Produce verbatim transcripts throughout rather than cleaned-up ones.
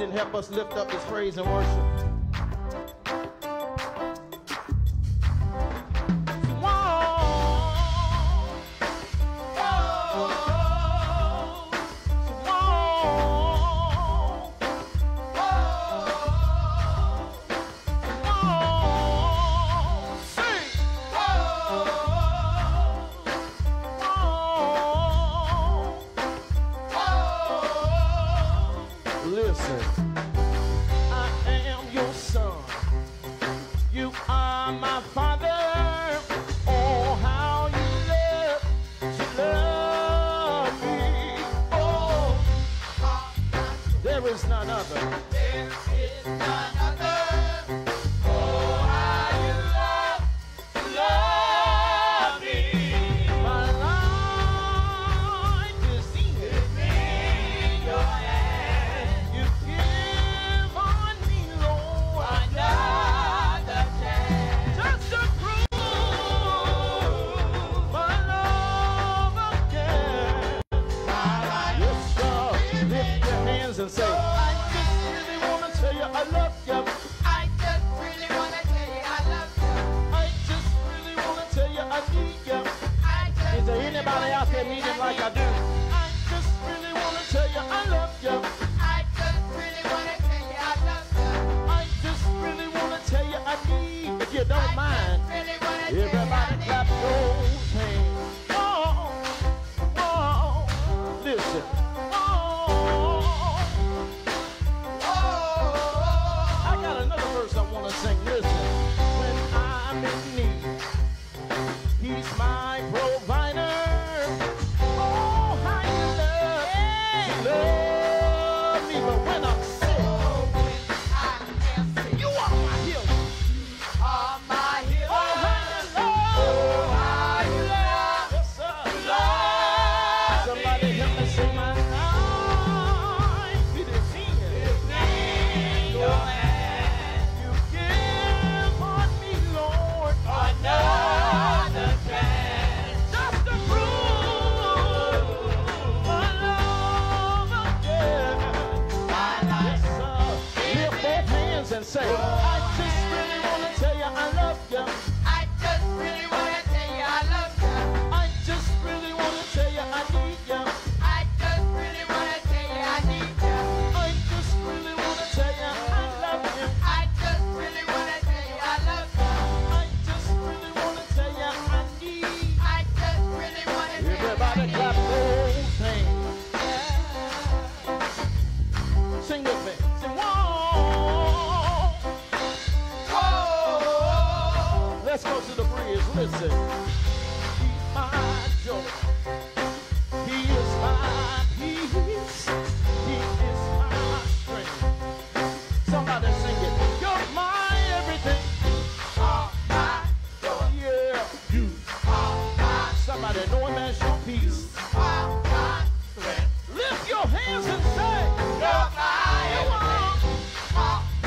stand and help us lift up this praise and worship.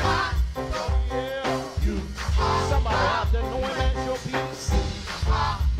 Somebody out there knowing that's your peace.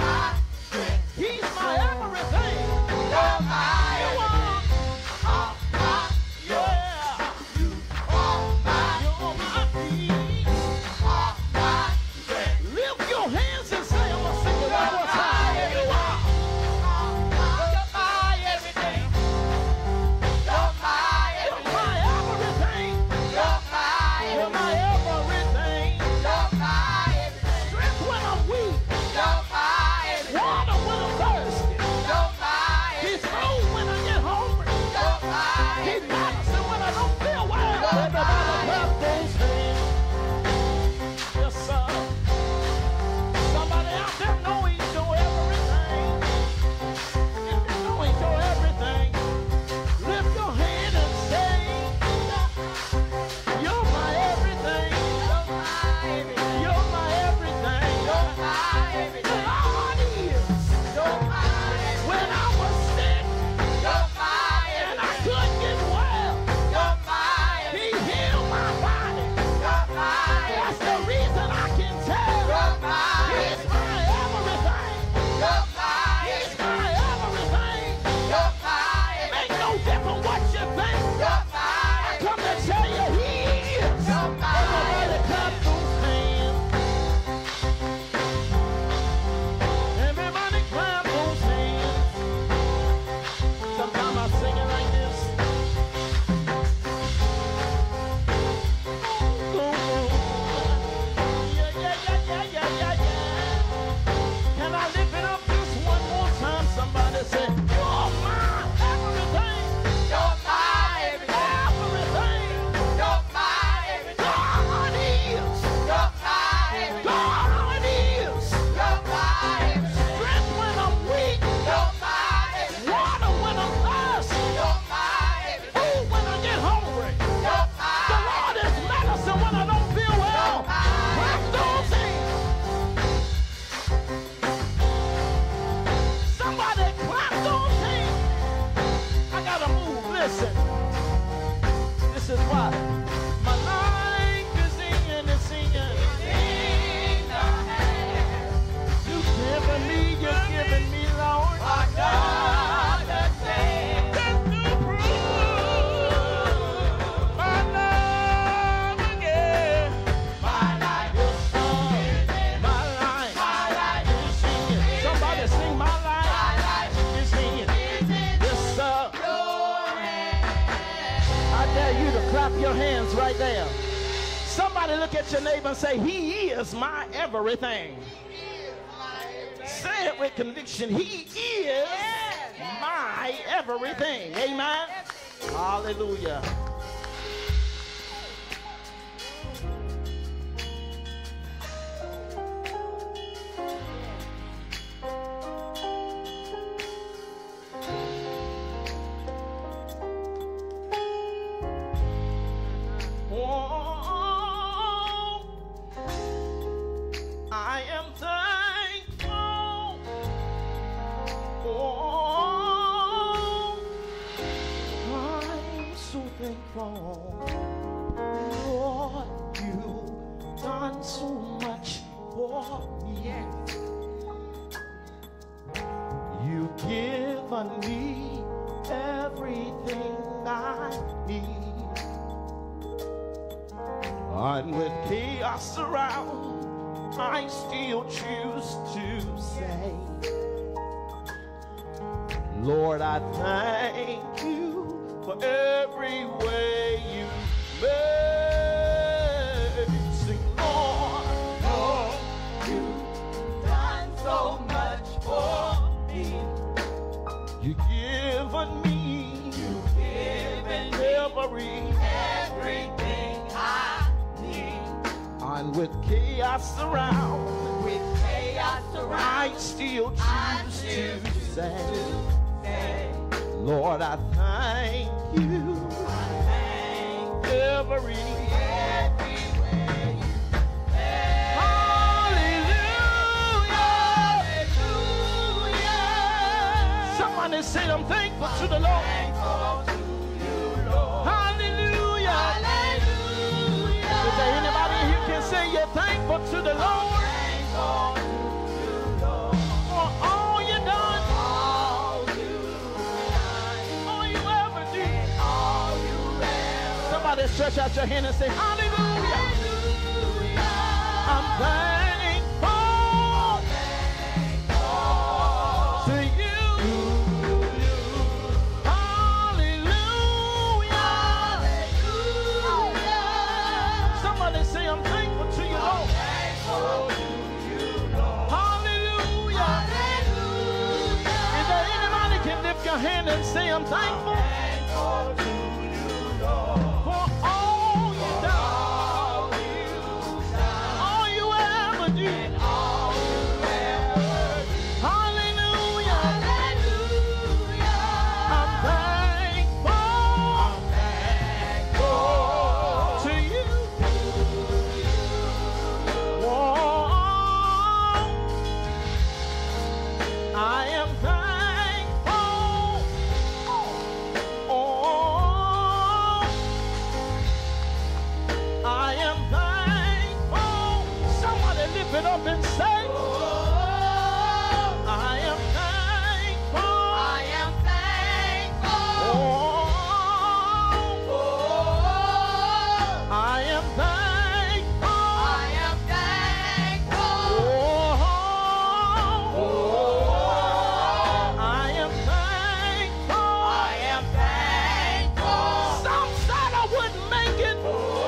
clap your hands right there. Somebody look at your neighbor and say, he is my everything. Say it with conviction. He is my everything. Amen. Hallelujah. I am thankful. Oh, I'm so thankful. Lord, you've done so much for me. You've given me everything I need. And with chaos around, I still choose to say, Lord, I thank you for every way you made. Sing, Lord, Lord, you've done so much for me. You've given me, you've given every, everything I need. And with chaos around, with chaos around, I still choose, I choose to, say, to say, Lord, I thank you. I thank every, every way you made. Hallelujah. Hallelujah. Somebody say, I'm thankful to the Lord. Thankful to you, Lord. Hallelujah. Hallelujah. Is there anybody who can say you're thankful to the Lord? Thankful to you, Lord. For all you done, all you done, all you ever did, all you ever. Somebody stretch out your hand and say, hallelujah. Hallelujah. I'm thankful, thankful to you. Hallelujah. Hallelujah. Somebody say, I'm thankful to you, Lord. Thankful to you, Lord. Hallelujah. Hallelujah. Is there anybody can lift your hand and say, I'm thankful? Thankful to you, Lord. For all you done, all you ever did, all you ever did. Hallelujah. Hallelujah. I'm thankful, I'm thankful to you. Whoa. I am thankful. Oh, I am thankful. Somebody lift it up and say, I am thankful. I am thankful. Oh, I am thankful. I am thankful. Oh, I am thankful. I am thankful. Some said I wouldn't make it.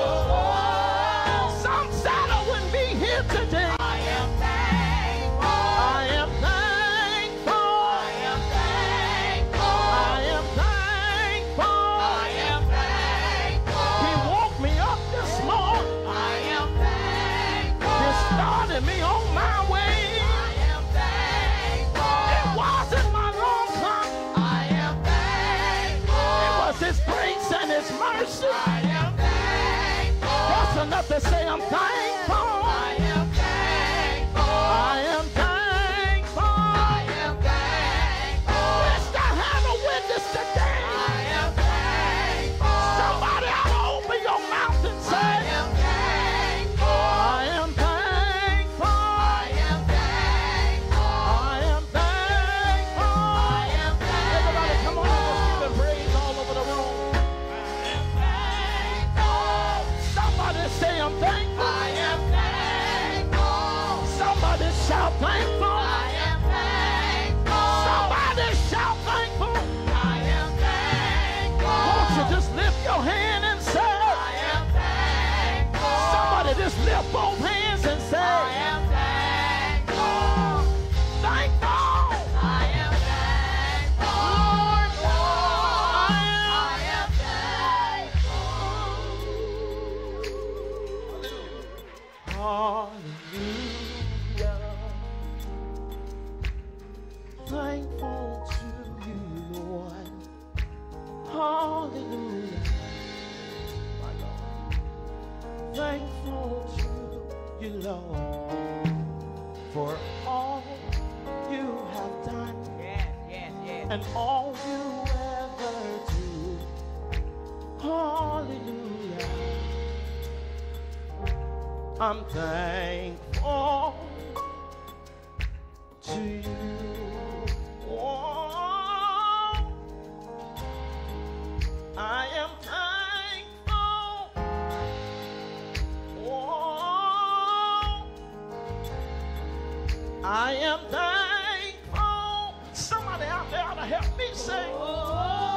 Some said I wouldn't be here today. I am thankful. I am thankful. I am thankful. I am thankful. I am thankful. He woke me up this morning. I am thankful. He started me on my way. I am thankful. It wasn't my long clock. I am thankful. It was His grace and His mercy. I am thankful. That's enough to say I'm thankful. I am thankful. I am thankful. I am thankful. Wish I had a witness today. I am thankful. Somebody ought to open your mouth and say, I am thankful. I am thankful. I am thankful. I am thankful. I am thankful. Everybody come on, let's give Him praise all over the room. I am thankful. Somebody say I'm thankful. I am thankful. Somebody shout thankful. I am thankful. Somebody shout thankful. I am thankful. Won't you just lift your hand and say, I Hallelujah. Thankful to you, Lord. Hallelujah. My God. Thankful to you, Lord, for all you have done. Yes, yes, yes. And all you ever do. Hallelujah. I'm thankful to you. Oh, I am thankful. Oh, I am thankful. Somebody out there ought to help me say, oh,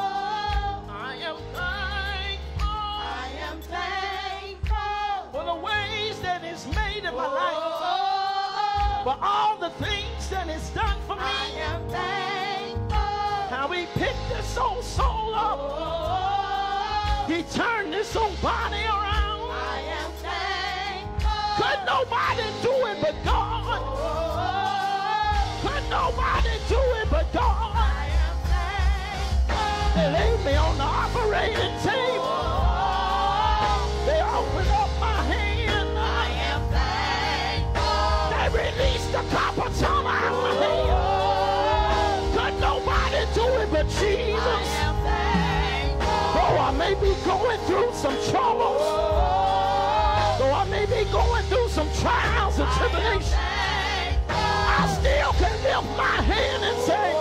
I am thankful. I am thankful For the ways that it's made in my life. Oh, For all the things that it's done for me. I am thankful. How he picked this old soul up. Oh, He turned this old body around. I am thankful. Could nobody do it but God. Oh, Could nobody do it but God. I am thankful. They laid me on the operating table. They opened up my hand. I am thankful. They released the copper tongue out of my hand. Could nobody do it but I Jesus. am thankful. Though I may be going through some troubles, though I may be going through some trials and tribulations, I still can lift my hand and say,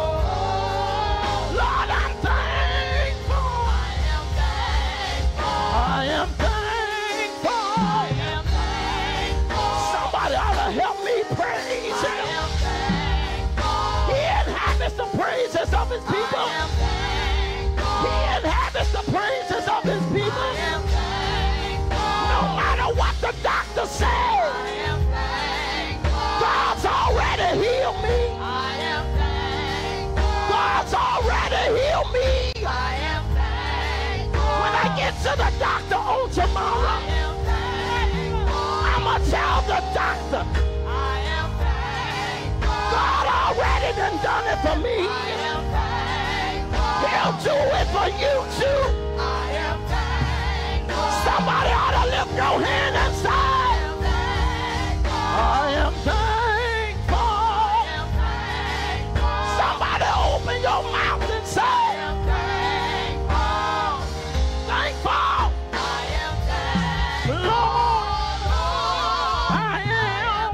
Lord, I'm thankful. I am thankful. I am thankful. I am thankful. Somebody ought to help me praise I him. am thankful. He inhabits the praises of his people. I am thankful. He inhabits the praises of his people. I am thankful. No matter what the doctor says, I am thankful. God's already healed me. I am thankful. God's already healed me. I am thankful. When I get to the doctor on I tomorrow, am thankful. I'ma tell the doctor, I am thankful. God already done done it for me. I am thankful. He'll do it for you too. I am thankful. Somebody ought to lift your hand and say, I am thankful. I am thankful. I am thankful. Somebody open your mouth and I say, am thankful. thankful. I am thankful. Lord, I am.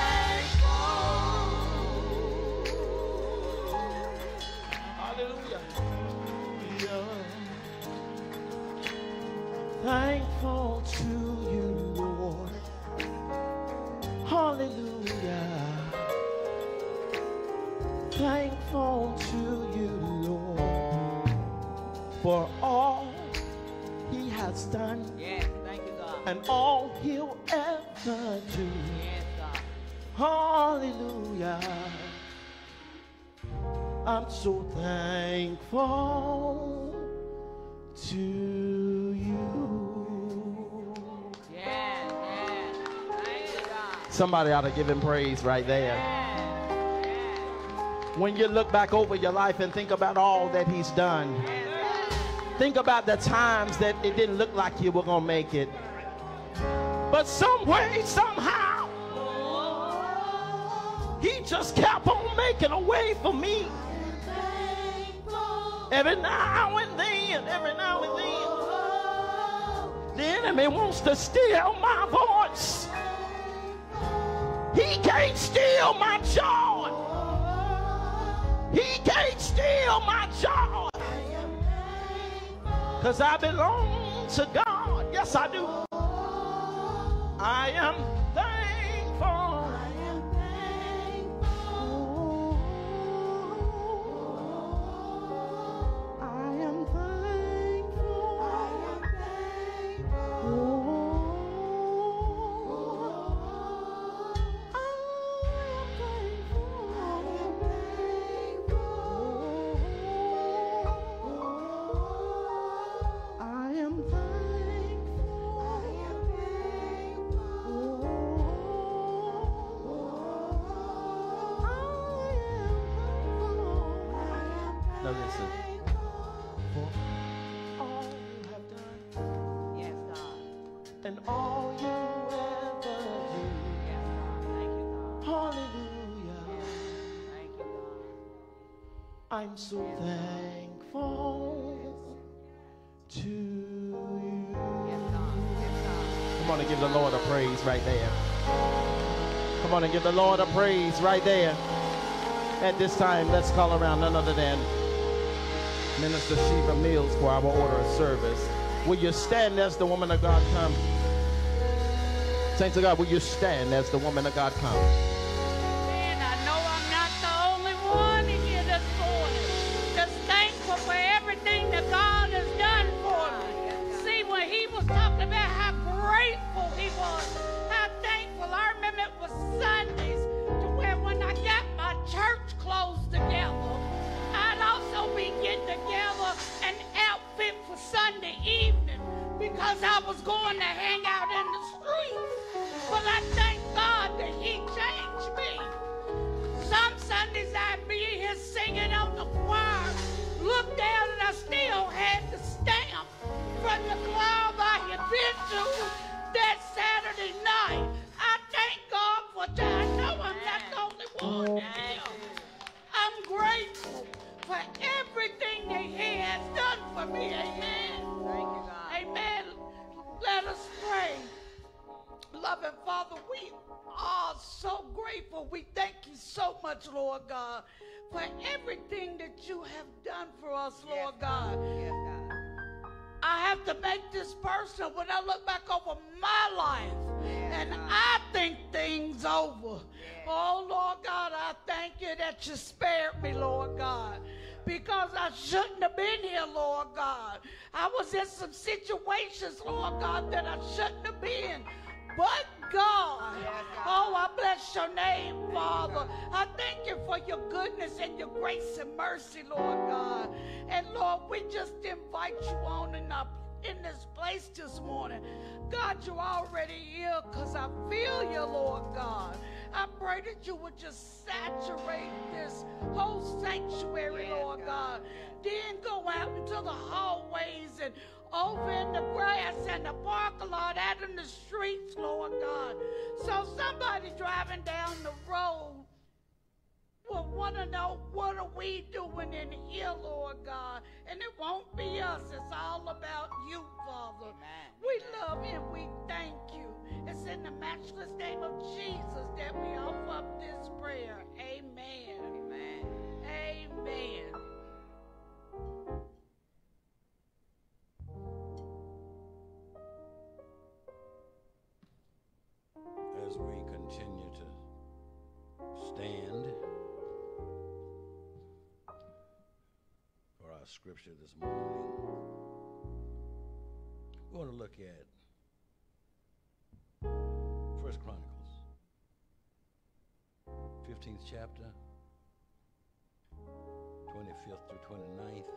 Hallelujah. Thankful to you, Lord. Hallelujah. Thankful to you, Lord, for all he has done Yes, thank you, God. and all he'll ever do. Yes, God. Hallelujah. I'm so thankful to you. Yes, yes. Thank you, God. Somebody ought to give him praise right there. Yes, yes, When you look back over your life and think about all that he's done, yes. think about the times that it didn't look like you were going to make it. But some way, somehow, he just kept on making a way for me. Every now and then, every now and then, the enemy wants to steal my voice. He can't steal my joy. He can't steal my joy. Because I belong to God. Yes, I do. I am thankful. I am thankful. and all you ever do. Yes, God. Thank you, God. Hallelujah. Yes. Thank you, God. I'm so thankful to you. Yes, God. Yes, God. Come on and give the Lord a praise right there. Come on and give the Lord a praise right there. At this time, let's call around none other than Minister Sheba Mills for our order of service. Will you stand as the woman of God comes? Saints of God, will you stand as the woman of God comes? And I know I'm not the only one in here this morning. Just thankful for everything that God has done for me. See, when he was talking about how grateful he was, how thankful, I remember it was Sundays to where when I got my church clothes together, I'd also be getting together an outfit for Sunday evening because I was going to hang out in the streets. But I thank God that he changed me. Some Sundays I'd be here singing on the choir, look down and I still had the stamp from the club I had been to that Saturday night. I thank God for that. I know I'm not the only one here. I'm grateful for everything that he has done for me. Amen. Thank you, God. Amen. Let us pray. Loving Father, we are so grateful. We thank you so much, Lord God, for everything that you have done for us, Lord Yes, God. Yes, God. I have to make this personal when I look back over my life Yes, and God. I think things over. Yes. Oh, Lord God, I thank you that you spared me, Lord God, because I shouldn't have been here, Lord God. I was in some situations, Lord God, that I shouldn't have been. But God, Yes, God. oh, I bless your name, Father. I thank you for your goodness and your grace and mercy, Lord God. And Lord, we just invite you on in, our, in this place this morning. God, you're already here because I feel you, Lord God. I pray that you would just saturate this whole sanctuary, Yes, Lord God. God. Then go out into the hallways and over in the grass and the parking lot, out in the streets, Lord God. So somebody driving down the road will want to know, what are we doing in here, Lord God? And it won't be us. It's all about you, Father. Amen. We love you and we thank you. It's in the matchless name of Jesus that we offer up this prayer. Amen. Amen. Amen. As we continue to stand for our scripture this morning, we want to look at First Chronicles, fifteenth chapter, twenty-fifth through twenty-ninth,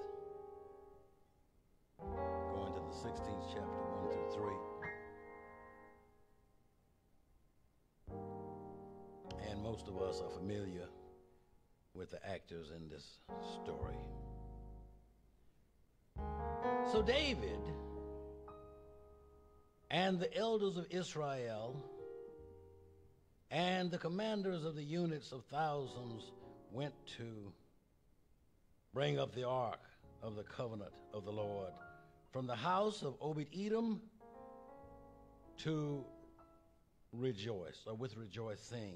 going to the sixteenth chapter, one through three. And most of us are familiar with the actors in this story. So David and the elders of Israel and the commanders of the units of thousands went to bring up the ark of the covenant of the Lord from the house of Obed-Edom to rejoice, or with rejoicing,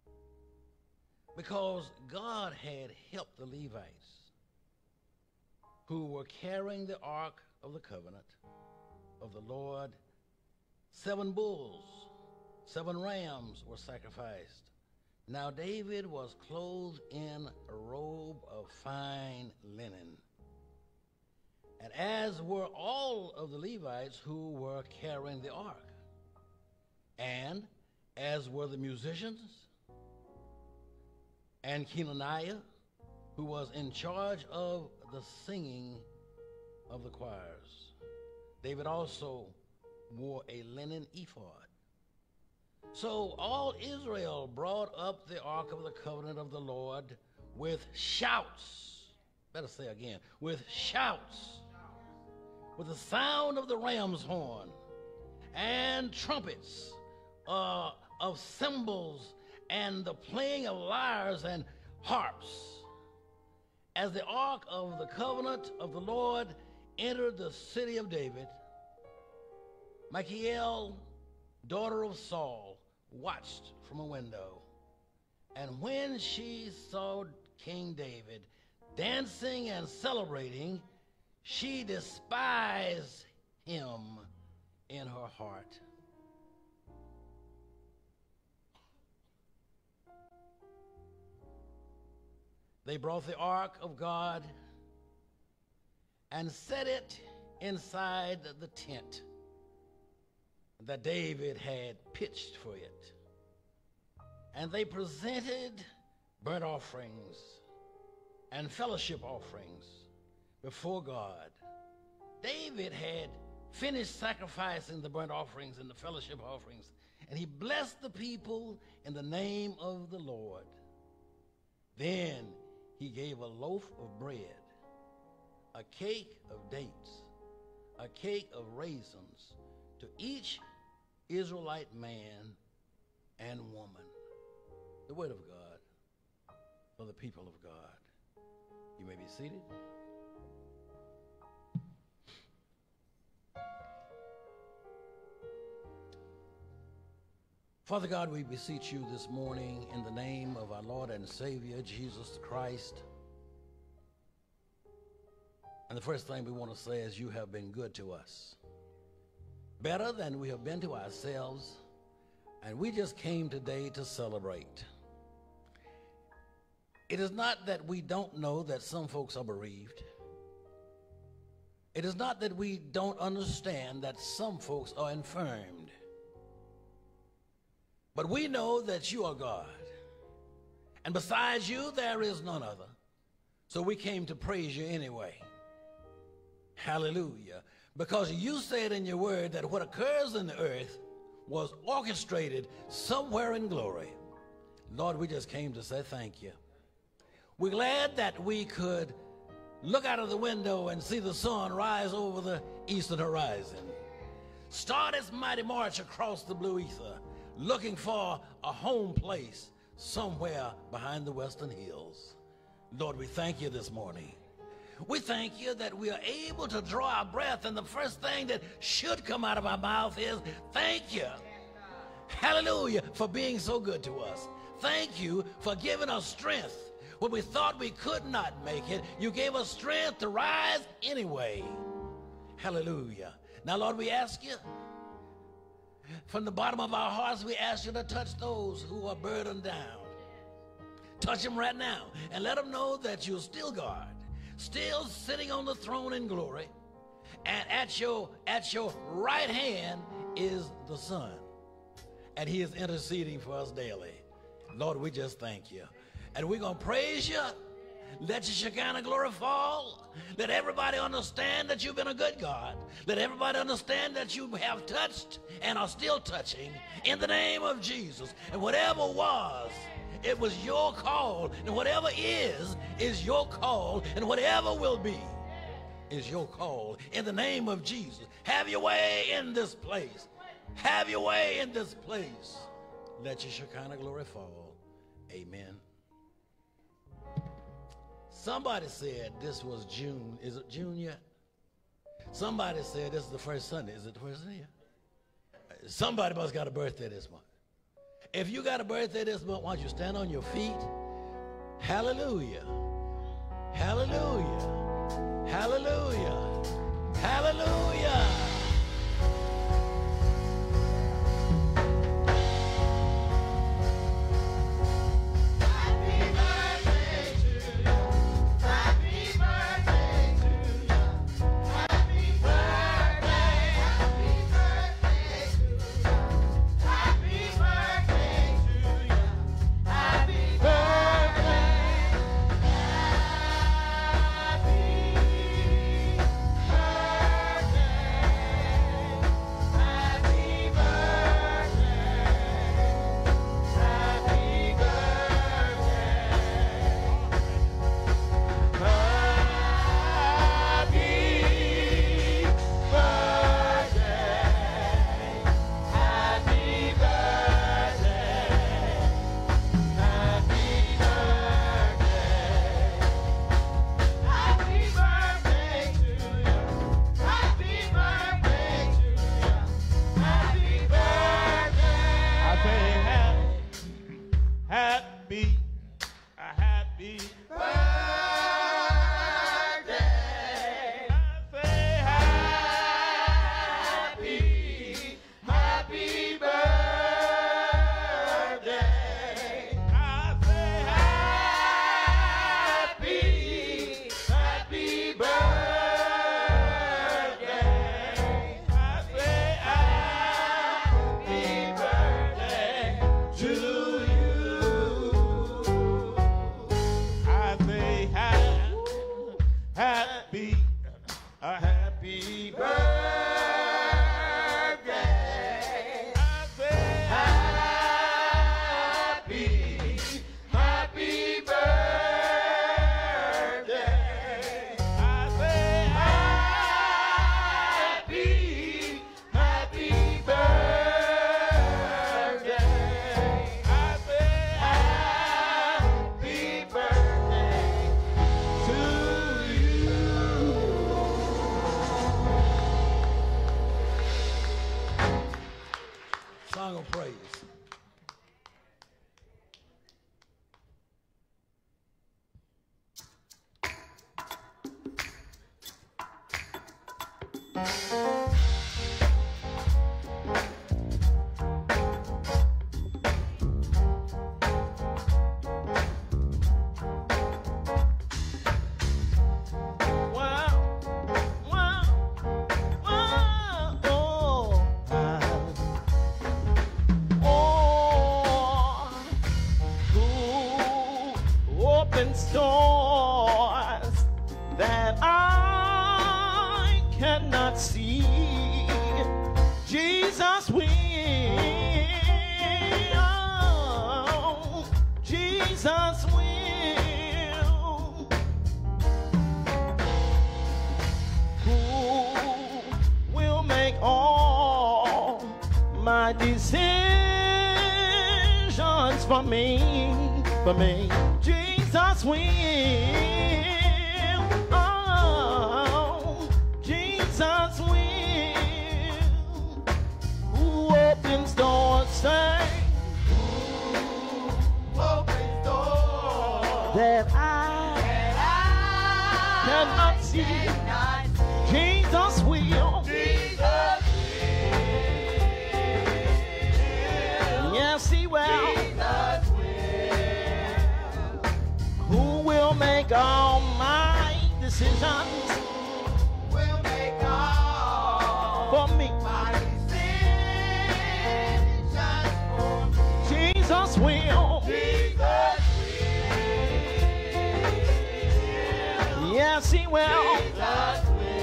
because God had helped the Levites who were carrying the ark of the covenant of the Lord. Seven bulls, seven rams were sacrificed. Now David was clothed in a robe of fine linen, and as were all of the Levites who were carrying the ark, and as were the musicians, and Kenaniah, who was in charge of the singing of the choirs. David also wore a linen ephod. So all Israel brought up the ark of the covenant of the Lord with shouts. Better say again, with shouts, with the sound of the ram's horn, and trumpets, uh, of cymbals, and the playing of lyres and harps. As the ark of the covenant of the Lord entered the city of David, Michal, daughter of Saul, watched from a window. And when she saw King David dancing and celebrating, she despised him in her heart. They brought the ark of God and set it inside the tent that David had pitched for it. And they presented burnt offerings and fellowship offerings before God. David had finished sacrificing the burnt offerings and the fellowship offerings, and he blessed the people in the name of the Lord. Then he gave a loaf of bread, a cake of dates, a cake of raisins to each Israelite man and woman. The word of God for the people of God. You may be seated. Father God, we beseech you this morning in the name of our Lord and Savior, Jesus Christ. And the first thing we want to say is you have been good to us. Better than we have been to ourselves. And we just came today to celebrate. It is not that we don't know that some folks are bereaved. It is not that we don't understand that some folks are infirmed. But we know that you are God. And besides you, there is none other. So we came to praise you anyway. Hallelujah. Because you said in your word that what occurs in the earth was orchestrated somewhere in glory. Lord, we just came to say thank you. We're glad that we could look out of the window and see the sun rise over the eastern horizon. Start its mighty march across the blue ether, looking for a home place somewhere behind the western hills. Lord, we thank you this morning. We thank you that we are able to draw our breath, and the first thing that should come out of our mouth is thank you. Hallelujah, for being so good to us. Thank you for giving us strength. When we thought we could not make it, you gave us strength to rise anyway. Hallelujah. Now, Lord, we ask you, from the bottom of our hearts, we ask you to touch those who are burdened down. Touch them right now and let them know that you're still God, still sitting on the throne in glory, and at your, at your right hand is the Son, and he is interceding for us daily. Lord, we just thank you. And we're going to praise you. Let your Shekinah glory fall. Let everybody understand that you've been a good God. Let everybody understand that you have touched and are still touching in the name of Jesus. And whatever was, it was your call. And whatever is, is your call. And whatever will be is your call in the name of Jesus. Have your way in this place. Have your way in this place. Let your Shekinah glory fall. Amen. Somebody said this was June. Is it June yet? Somebody said this is the first Sunday. Is it the first Sunday? Somebody must got a birthday this month. If you got a birthday this month, why don't you stand on your feet? Hallelujah. Hallelujah. Hallelujah. Hallelujah. song of praise. Stores that I cannot see, Jesus will, Jesus will, who will make all my decisions for me, for me. Jesus will, oh, Jesus will, who opens doors, say, who opens doors that I, that I cannot see, cannot see. Jesus will, Jesus will, yes he will, Jesus will make all my decisions, will make all for me, my decisions for me. Jesus will, Jesus will, yes he will, Jesus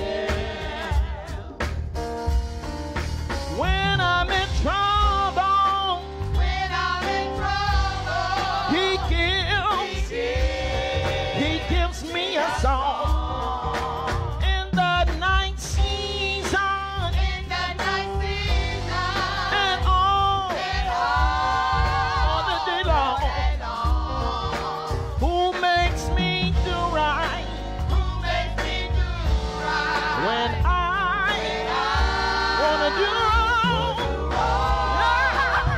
will. When I'm in trouble, when I'm in trouble, he gives, he gives gives me a song in the night season, in the night season, and all, and all the day long, who makes me do right, who makes me do right, when I, when I wanna do wrong,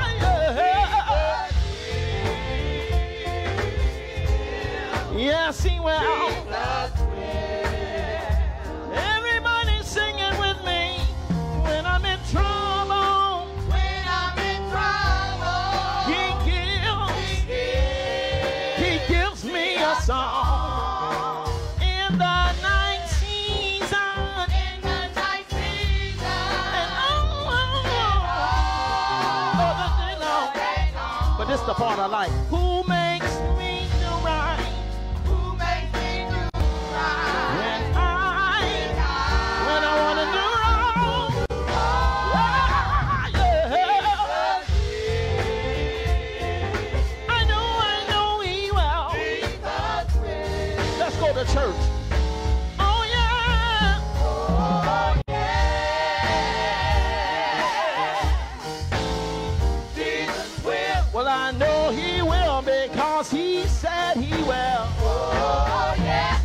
yeah, yeah. Yes, he will. Everybody singing with me. When I'm in trouble, when I'm in trouble, he gives, he gives me a song in the night season, in the night season, and oh, oh, the day long. But this is the part I like. Who makes me do right? Church. Oh yeah. Oh yeah. Jesus will. Well, I know he will because he said he will. Oh yeah.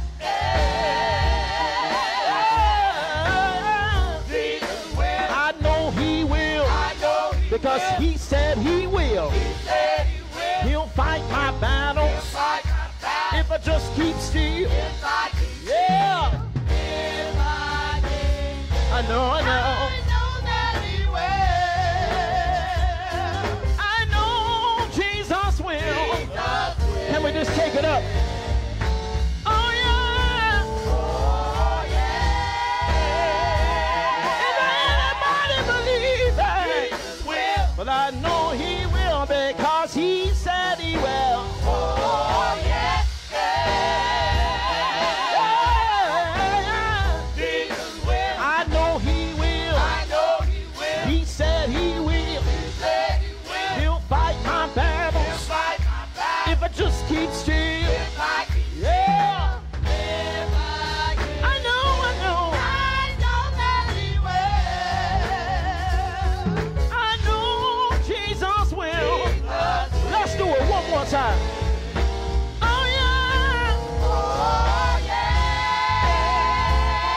Yeah. Jesus will. I know he will. I know he because will. He said he will. He said he will. He'll fight my battle. He'll fight my battle. If I just keep still. If I keep yeah. If I keep I know, I know. I know that he will. I know Jesus will. Jesus will. Can we just take it up? Oh yeah. Oh yeah. Is there anybody believe that? Jesus will. But I know he will because he said he will. Oh yeah. Just keep still. If I keep yeah. If I keep I know, I know. I know that he will. I know Jesus will. Jesus Let's do it one more time. Oh yeah. Oh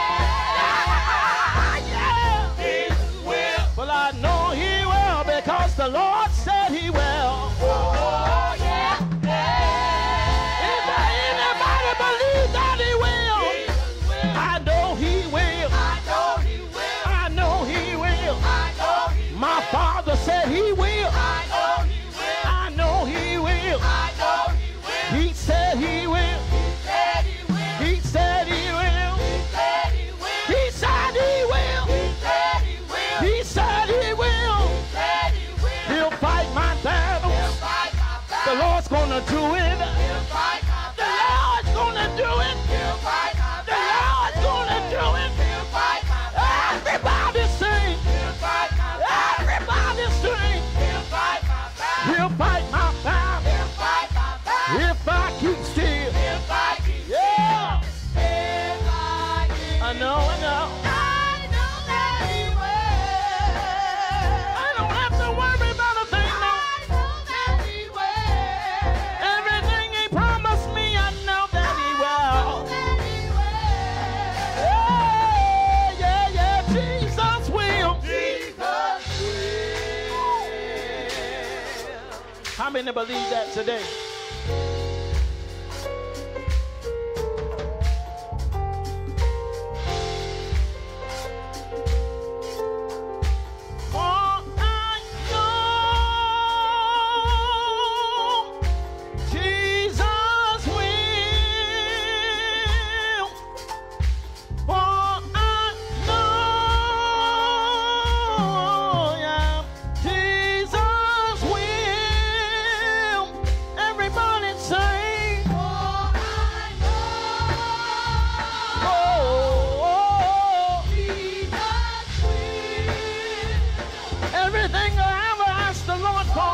yeah. Yeah. Jesus will. Well, I know he will because the Lord said he will. Oh, yeah, yeah. If anybody believe that he will, Jesus will. I know he will. I know he will. I know he will. I know he will. My Father said he will. I know he will. I know he will. I know he will. He said he will. He said he will. He said he will. He said he will. He said he will. He said he will. He said he will. He said he will. He'll fight my He'll battles. fight my The battle. Lord's gonna do it. He'll fight my The battle. Lord's gonna do it. He'll fight my The battle. Lord's gonna do it. He'll fight my battle. Everybody sing. He'll fight my battle. Everybody sing. He'll fight my battle. He'll fight my battle He'll fight my battle. if I keep still. If I keep Yeah. If I keep I know, I know. I know that he will. I don't have to worry about a thing now. I know that he will. Everything he promised me, I know that he will. That he will. Yeah, yeah, yeah. Jesus will. Jesus will. How many believe that today? For I know Jesus will. For I know, yeah, Jesus will. Everybody say, For I know oh, oh, Jesus will. oh. Everything I ever asked the Lord for,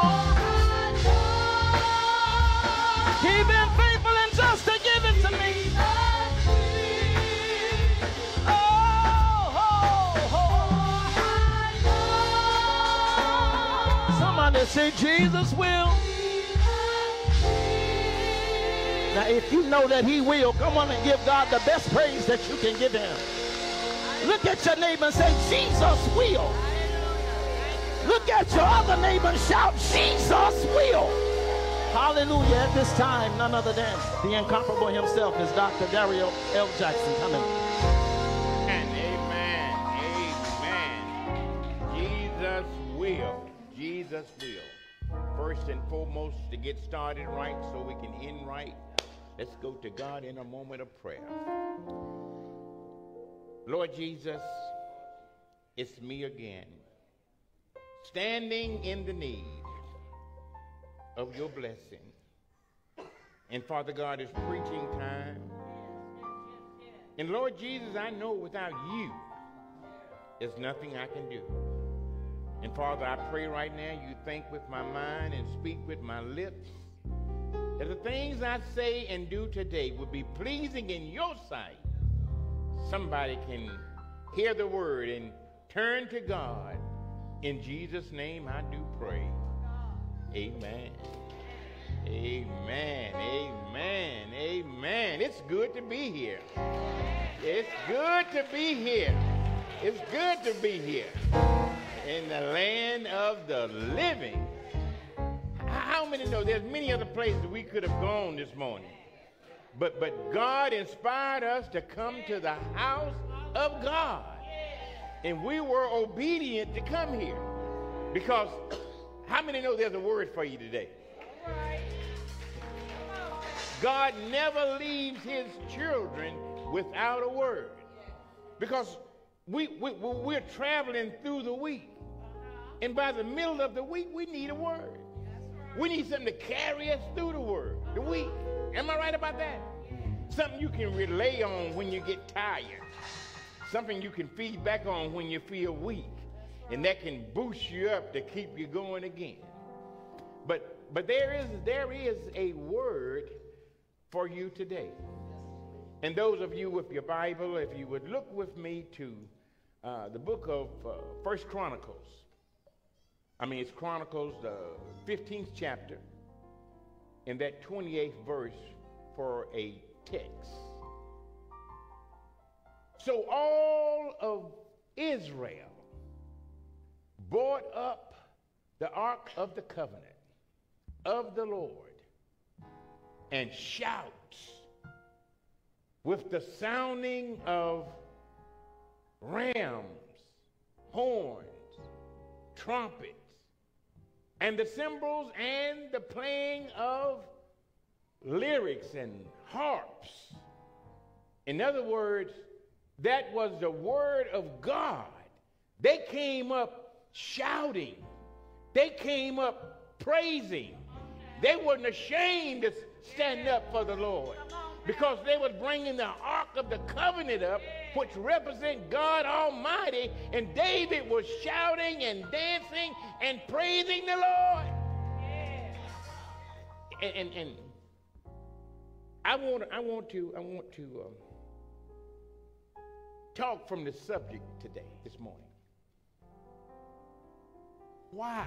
He been faithful and just to give it to me. Oh, oh, oh. Somebody say Jesus will. Now, if you know that he will, come on and give God the best praise that you can give him. Look at your neighbor and say, Jesus will. Look at your other neighbor and shout, Jesus will. Hallelujah. At this time, none other than the incomparable himself is Doctor Dario L. Jackson coming. Amen, amen, amen. Jesus will. Jesus will. First and foremost, to get started right so we can end right, let's go to God in a moment of prayer. Lord Jesus, it's me again, standing in the need of your blessing. And Father God, it's preaching time. And Lord Jesus, I know without you, there's nothing I can do. And Father, I pray right now you think with my mind and speak with my lips, that the things I say and do today will be pleasing in your sight. Somebody can hear the word and turn to God. In Jesus' name I do pray. Amen. Amen. Amen. Amen. It's good to be here. It's good to be here. It's good to be here in the land of the living. How many know there's many other places we could have gone this morning? But but God inspired us to come to the house of God. And we were obedient to come here. Because how many know there's a word for you today? God never leaves his children without a word. Because we, we, we're traveling through the week. And by the middle of the week, we need a word. We need something to carry us through the word, the week. Am I right about that? Something you can relay on when you get tired. Something you can feed back on when you feel weak. And that can boost you up to keep you going again. But but there is there is a word for you today. And those of you with your Bible, if you would look with me to uh, the book of uh, First Chronicles. I mean, it's Chronicles, the fifteenth chapter, and that twenty-eighth verse for a text. So all of Israel brought up the ark of the covenant of the Lord and shouts with the sounding of rams, horns, trumpets, and the cymbals and the playing of lyrics and harps. In other words, that was the word of God. They came up shouting. They came up praising. They weren't ashamed to stand up for the Lord because they was bringing the ark of the covenant up, which represent God Almighty, and David was shouting and dancing and praising the Lord. And, and, and I want, I want to, I want to um, talk from the subject today, this morning. Why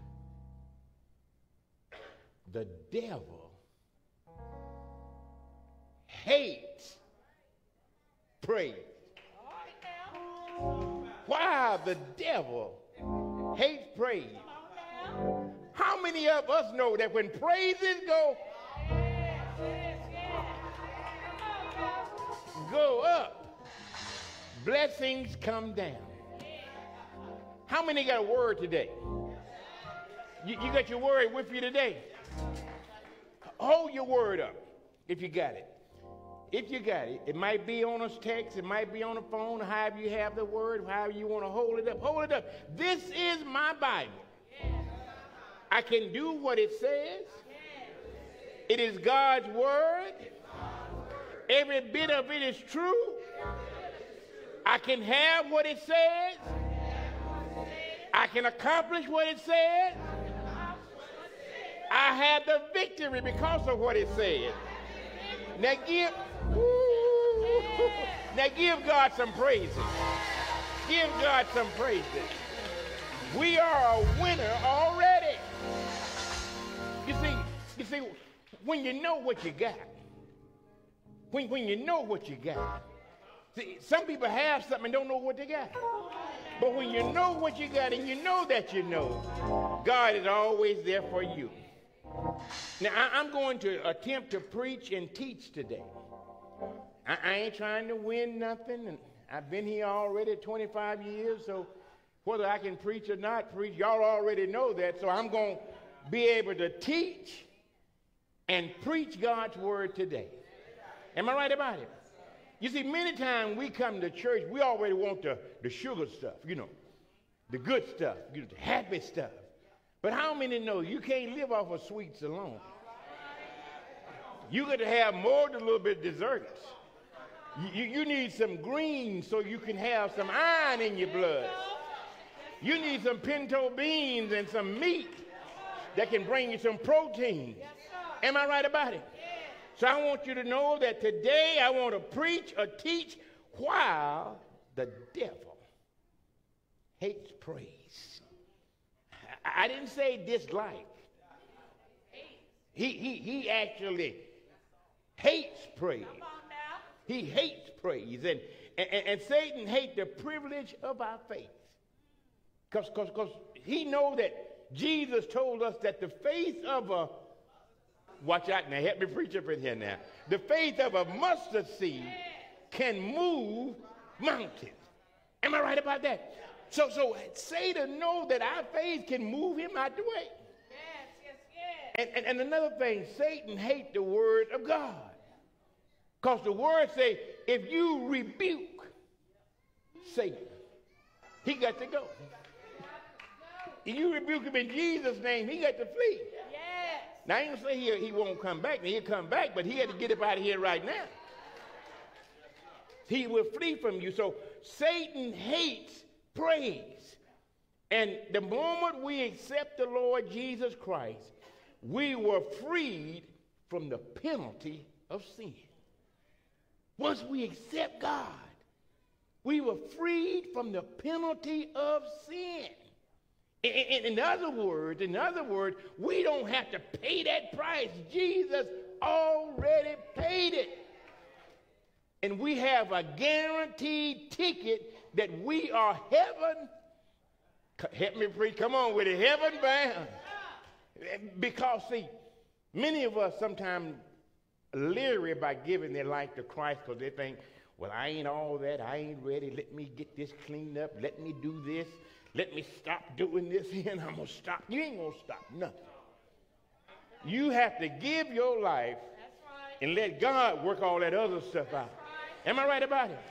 the devil hates praise? Why the devil hates praise? How many of us know that when praises go go up, blessings come down? How many got a word today? You, you got your word with you today? Hold your word up if you got it. If you got it, it might be on a text, it might be on a phone, however you have the word, however you want to hold it up. Hold it up. This is my Bible. I can do what it says. It is God's word. Every bit of it is true. I can have what it says. I can accomplish what it says. I had the victory because of what it said. Now give, woo, now give God some praises. Give God some praises. We are a winner already. You see, you see, when you know what you got, when, when you know what you got, see, some people have something and don't know what they got. But when you know what you got and you know that you know, God is always there for you. Now, I, I'm going to attempt to preach and teach today. I, I ain't trying to win nothing, and I've been here already twenty-five years, so whether I can preach or not preach, y'all already know that, so I'm going to be able to teach and preach God's word today. Am I right about it? You see, many times we come to church, we already want the, the sugar stuff, you know, the good stuff, you know, the happy stuff. But how many know you can't live off of sweets alone? You got to have more than a little bit of desserts. You, you, you need some greens so you can have some iron in your blood. You need some pinto beans and some meat that can bring you some protein. Am I right about it? So I want you to know that today I want to preach or teach while the devil hates praise. I, I didn't say dislike. He, he, he actually hates praise. He hates praise. And, and, and Satan hates the privilege of our faith. Because because he knows that Jesus told us that the faith of a Watch out now. Help me preach up in here now. The faith of a mustard seed can move mountains. Am I right about that? So, so Satan knows that our faith can move him out the way. Yes, yes, yes. And, and, and another thing, Satan hates the word of God. Because the word say, if you rebuke Satan, he got to go. If you rebuke him in Jesus' name, he got to flee. Now, I ain't gonna say he, he won't come back. Now, he'll come back, but he had to get up out of here right now. He will flee from you. So Satan hates praise. And the moment we accept the Lord Jesus Christ, we were freed from the penalty of sin. Once we accept God, we were freed from the penalty of sin. In, in, in other words, in other words, we don't have to pay that price. Jesus already paid it. And we have a guaranteed ticket that we are heaven Help me preach. Come on with it. Heaven bound. Because, see, many of us sometimes leery about giving their life to Christ because they think, well, I ain't all that. I ain't ready. Let me get this cleaned up. Let me do this. Let me stop doing this here, and I'm going to stop. You ain't going to stop nothing. You have to give your life and let God work all that other stuff out. Am I right about it?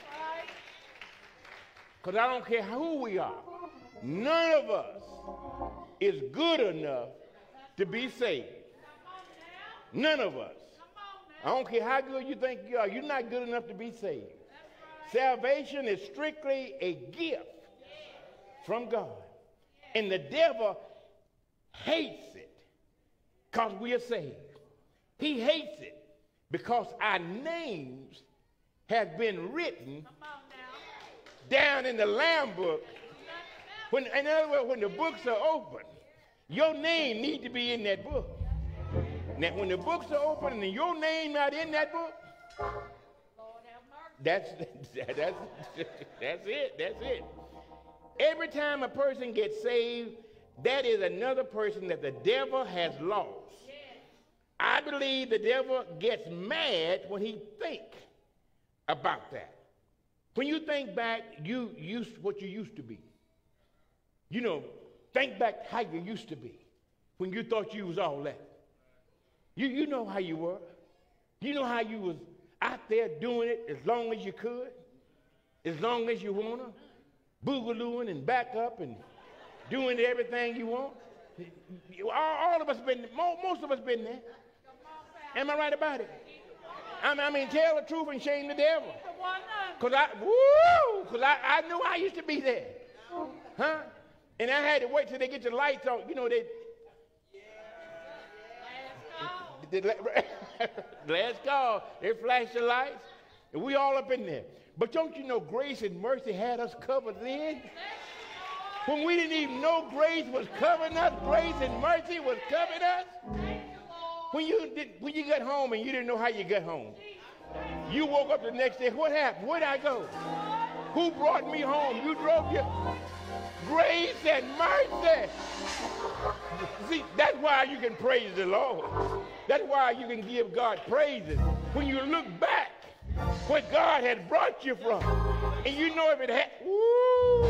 Because I don't care who we are. None of us is good enough to be saved. None of us. I don't care how good you think you are. You're not good enough to be saved. Salvation is strictly a gift from God. And the devil hates it because we are saved. He hates it because our names have been written down in the Lamb book. When, in other words, when the books are open, your name needs to be in that book. Now, when the books are open and your name not in that book, that's, that's, that's it. That's it. Every time a person gets saved, that is another person that the devil has lost. I believe the devil gets mad when he thinks about that. When you think back, you used what you used to be. You know, think back how you used to be when you thought you was all that. You, you know how you were. You know how you was out there doing it as long as you could, as long as you want to, boogalooing and back up and doing everything you want. All, all of us been, most of us been there. Am I right about it? I mean, I mean tell the truth and shame the devil. Because I, woo, because I, I knew I used to be there. Huh? And I had to wait till they get the lights on. You know, they, last call, they flash the lights, and we all up in there. But don't you know grace and mercy had us covered then? When we didn't even know grace was covering us, grace and mercy was covering us. When you did, when you got home and you didn't know how you got home, you woke up the next day. What happened? Where'd I go? Who brought me home? You drove your grace and mercy. See, that's why you can praise the Lord. That's why you can give God praises. When you look back where God had brought you from, and you know if it had, woo,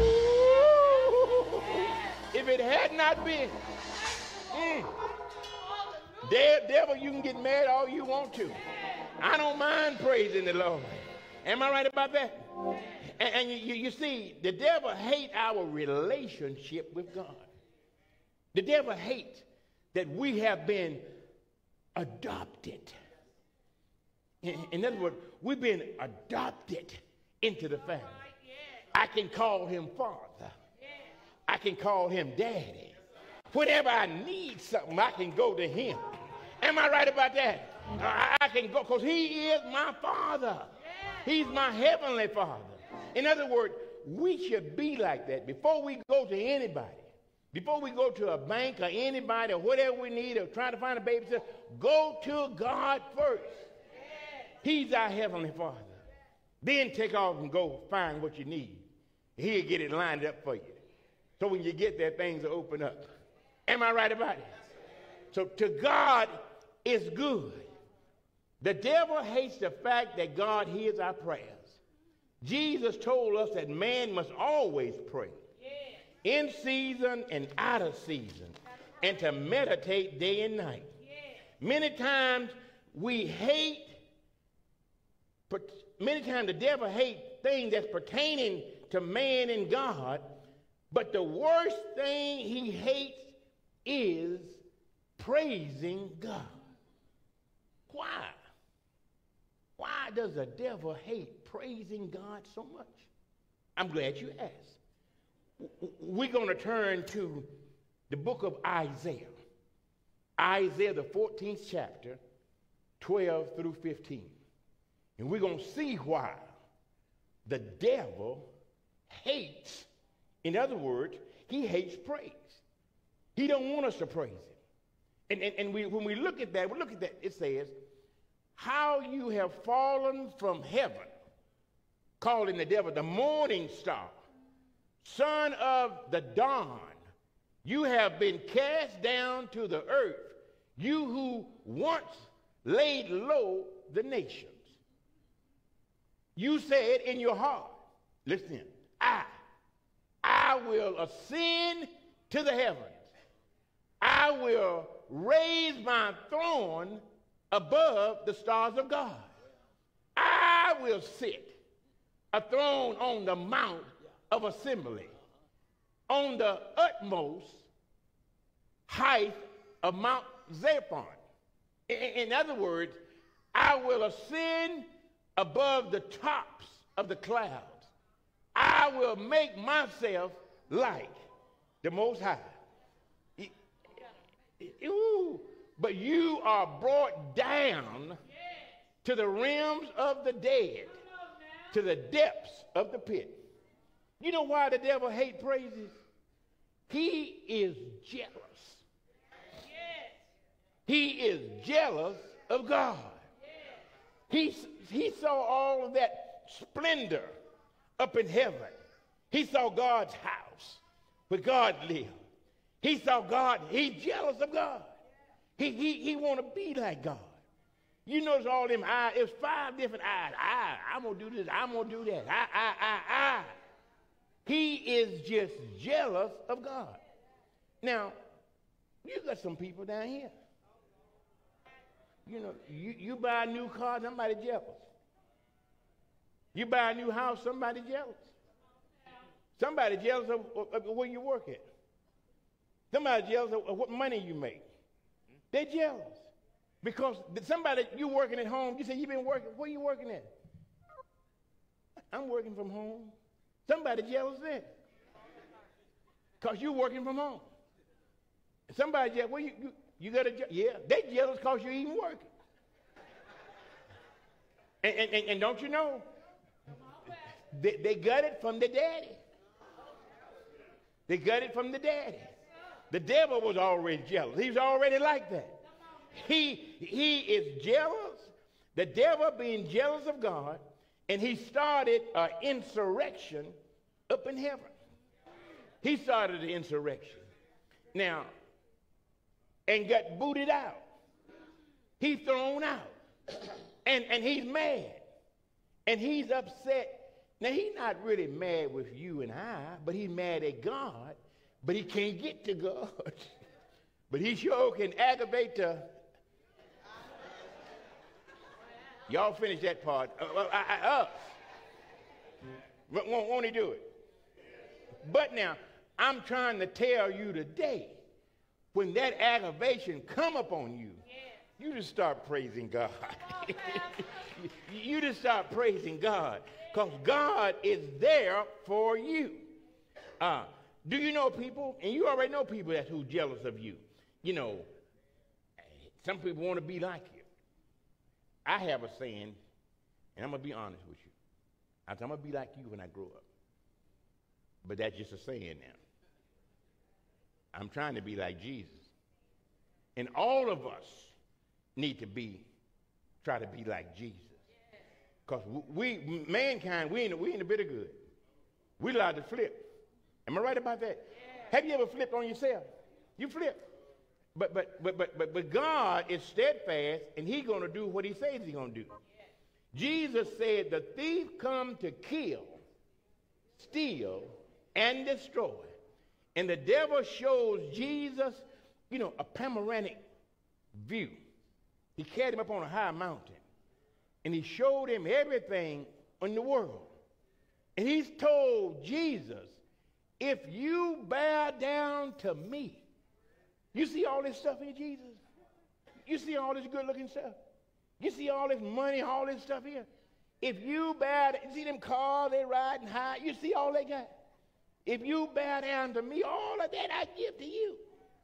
if it had not been, mm, devil, you can get mad all you want to. I don't mind praising the Lord. Am I right about that? And, and you, you see, the devil hates our relationship with God. The devil hates that we have been adopted. In, in other words, we've been adopted into the family. I can call him father. I can call him daddy. Whenever I need something, I can go to him. Am I right about that? I, I can go because he is my father. He's my heavenly father. In other words, we should be like that before we go to anybody. Before we go to a bank or anybody or whatever we need or try to find a babysitter, go to God first. He's our heavenly father. Then take off and go find what you need. He'll get it lined up for you. So when you get there, things will open up. Am I right about it? So to God is good. The devil hates the fact that God hears our prayers. Jesus told us that man must always pray, in season and out of season, and to meditate day and night. Many times we hate, many times the devil hates things that's pertaining to man and God, but the worst thing he hates is praising God. Why? Why does the devil hate praising God so much? I'm glad you asked. We're going to turn to the book of Isaiah. Isaiah, the fourteenth chapter, twelve through fifteen. And we're going to see why the devil hates, in other words, he hates praise. He don't want us to praise him. And, and, and we, when we look at that, we look at that, it says, how you have fallen from heaven, calling the devil the morning star, son of the dawn, you have been cast down to the earth, you who once laid low the nations. You said in your heart, listen, I, I will ascend to the heavens. I will raise my throne above the stars of God. I will sit a throne on the mount of assembly, on the utmost height of Mount Zaphon. In, in other words, I will ascend above the tops of the clouds. I will make myself like the Most High. Ooh, but you are brought down to the realms of the dead, to the depths of the pit. You know why the devil hates praises? He is jealous. He is jealous of God. He, he saw all of that splendor up in heaven. He saw God's house where God lived. He saw God. He's jealous of God. He, he, he want to be like God. You notice all them eyes. It's five different eyes. I, I'm going to do this. I'm going to do that. I, I, I, I. He is just jealous of God. Now, you got some people down here. You know, you, you buy a new car, somebody jealous. You buy a new house, somebody jealous. Somebody jealous of, of, of where you work at. Somebody jealous of, of what money you make. They're jealous. Because somebody, you working at home, you say, you've been working, where you working at? I'm working from home. Somebody jealous then. Because you working from home. Somebody jealous, well, you, you, you got a job. Yeah, they jealous because you even working. And, and, and, and don't you know, they, they got it from the daddy. They got it from the daddy. The devil was already jealous. He was already like that. He, he is jealous, the devil being jealous of God, and he started an insurrection up in heaven. He started the insurrection. Now, and got booted out. He's thrown out. And, and he's mad. And he's upset. Now, he's not really mad with you and I, but he's mad at God, but he can't get to God. But he sure can aggravate the... Y'all finish that part. Uh, I, I, us. Won't, won't he do it? But now, I'm trying to tell you today, when that aggravation come upon you, you just start praising God. You just start praising God, because God is there for you. Uh, do you know people, and you already know people that's who's jealous of you. You know, some people want to be like you. I have a saying, and I'm going to be honest with you. I said, I'm going to be like you when I grow up. But that's just a saying now. I'm trying to be like Jesus. And all of us need to be, try to be like Jesus. Because we, mankind, we ain't, we ain't a bit of good. We allowed to flip. Am I right about that? Yeah. Have you ever flipped on yourself? You flip. But but but but but but God is steadfast, and he's going to do what he says he's going to do. Yeah. Jesus said, the thief come to kill, steal, and destroy. And the devil shows Jesus, you know, a panoramic view. He carried him up on a high mountain, and he showed him everything in the world. And he's told Jesus, if you bow down to me, you see all this stuff here, Jesus? You see all this good-looking stuff? You see all this money, all this stuff here? If you bow down, you see them cars, they riding high, you see all they got? If you bow down to me, all of that I give to you.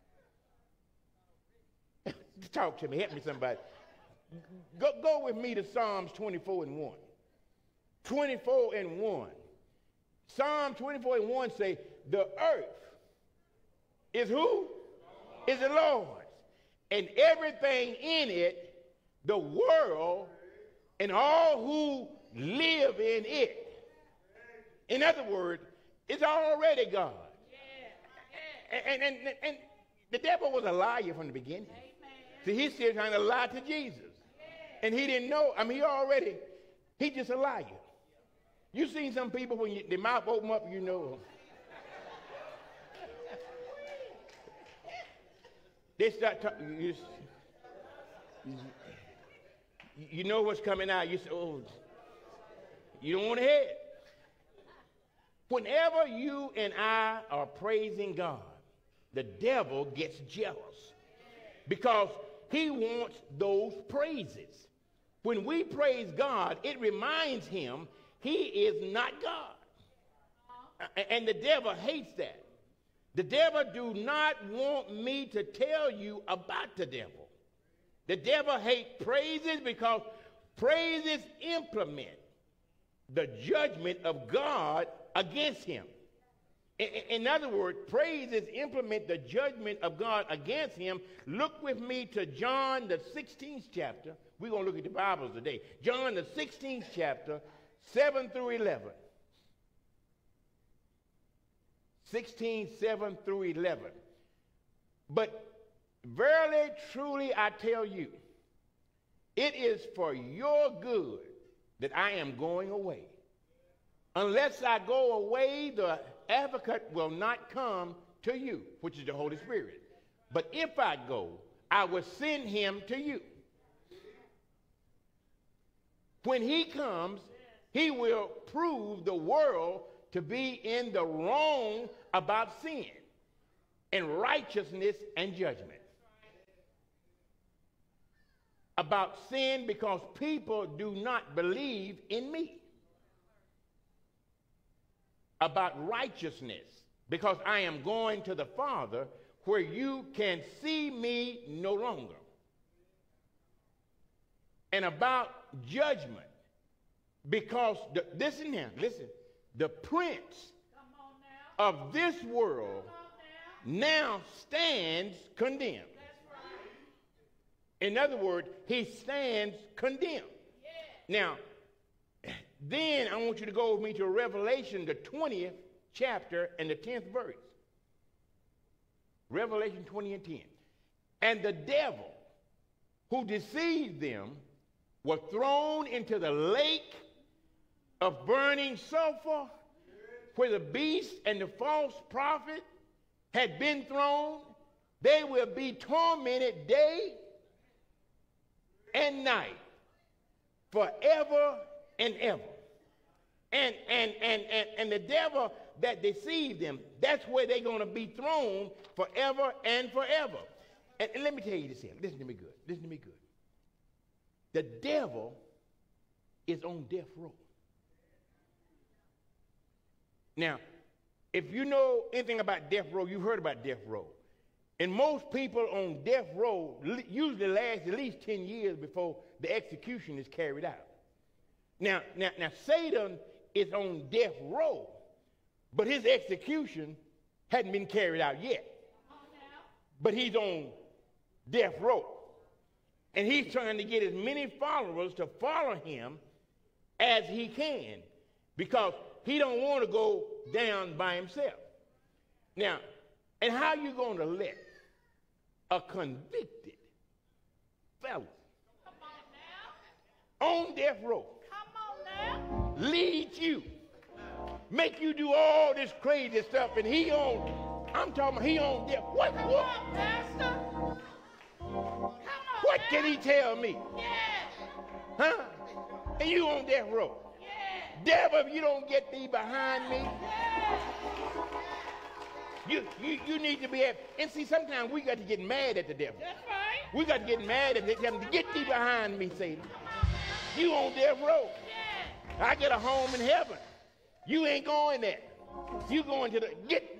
Talk to me, help me somebody. Go, go with me to Psalms twenty-four and one. twenty-four and one. Psalm twenty-four and one say, the earth is who? Is the Lord's. And everything in it, the world, and all who live in it. In other words, It's already God. Yeah. And, and, and, and the devil was a liar from the beginning. Amen. See, he's still trying to lie to Jesus. And he didn't know. I mean, he already, he just a liar. You seen some people when you, their mouth open up, you know. They start talking. You, you know what's coming out. You say, oh, you don't want to hear it. Whenever you and I are praising God, the devil gets jealous because he wants those praises. When we praise God, it reminds him he is not God. And the devil hates that. The devil do not want me to tell you about the devil. The devil hates praises because praises implement the judgment of God against him. In, in other words, praises implement the judgment of God against him. Look with me to John, the sixteenth chapter. We're going to look at the Bibles today. John, the sixteenth chapter, seven through eleven. sixteen, seven through eleven. But verily, truly, I tell you, it is for your good that I am going away. Unless I go away, the advocate will not come to you, which is the Holy Spirit. But if I go, I will send him to you. When he comes, he will prove the world to be in the wrong about sin and righteousness and judgment. About sin because people do not believe in me. About righteousness because I am going to the Father where you can see me no longer. And about judgment because, the, listen now, listen, the prince of this world now stands condemned. In other words, he stands condemned. Now, then I want you to go with me to Revelation, the twentieth chapter and the tenth verse. Revelation twenty and ten. And the devil who deceived them was thrown into the lake of burning sulfur, where the beast and the false prophet had been thrown. They will be tormented day and night forever and ever. And and and and, and the devil that deceived them, that's where they're going to be thrown forever and forever. And, and let me tell you this here. Listen to me good. Listen to me good. The devil is on death row. Now, if you know anything about death row, you've heard about death row. And most people on death row usually last at least ten years before the execution is carried out. Now, now, now Satan is on death row, but his execution hadn't been carried out yet. But he's on death row. And he's trying to get as many followers to follow him as he can because he don't want to go down by himself. Now, and how you going to let a convicted fellow on death row lead you, make you do all this crazy stuff, and he on, I'm talking about he on death. What, Come what? on, Pastor. Come on, What now. can he tell me? Yeah. Huh? And you on death row. Yeah. Devil, if you don't get thee behind me, Yeah. you, you, you need to be at, and see, sometimes we got to get mad at the devil. That's right. We got to get mad at the devil. Get thee behind me, Satan. You on death row. Yeah. I get a home in heaven. You ain't going there. You going to the, get,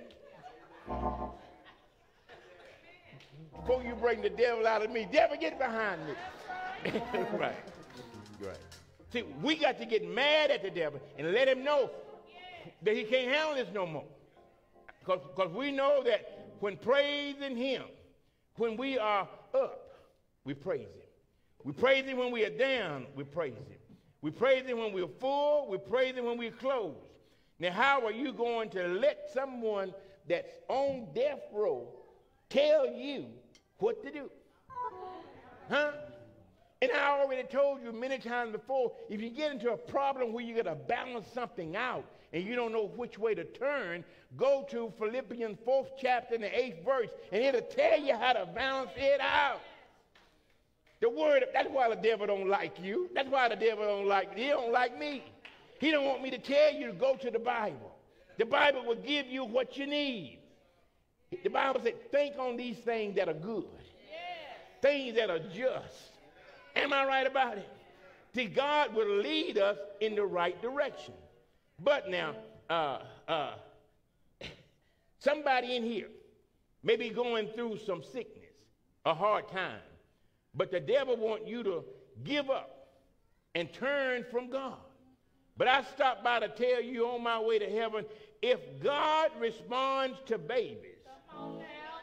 before you bring the devil out of me, devil, get behind me. Right. Right. See, we got to get mad at the devil and let him know that he can't handle this no more. Because we know that when praising him, when we are up, we praise him. We praise him when we are down, we praise him. We praise him when we're full, we praise him when we're closed. Now, how are you going to let someone that's on death row tell you what to do? Huh? And I already told you many times before, if you get into a problem where you got to balance something out and you don't know which way to turn, go to Philippians fourth chapter and the eighth verse, and it'll tell you how to balance it out. The word, that's why the devil don't like you. That's why the devil don't like, he don't like me. He don't want me to tell you to go to the Bible. The Bible will give you what you need. The Bible said, think on these things that are good. Yeah. Things that are just. Am I right about it? See, God will lead us in the right direction. But now, uh, uh, somebody in here may be going through some sickness, a hard time, but the devil wants you to give up and turn from God. But I stopped by to tell you on my way to heaven, if God responds to babies, I'm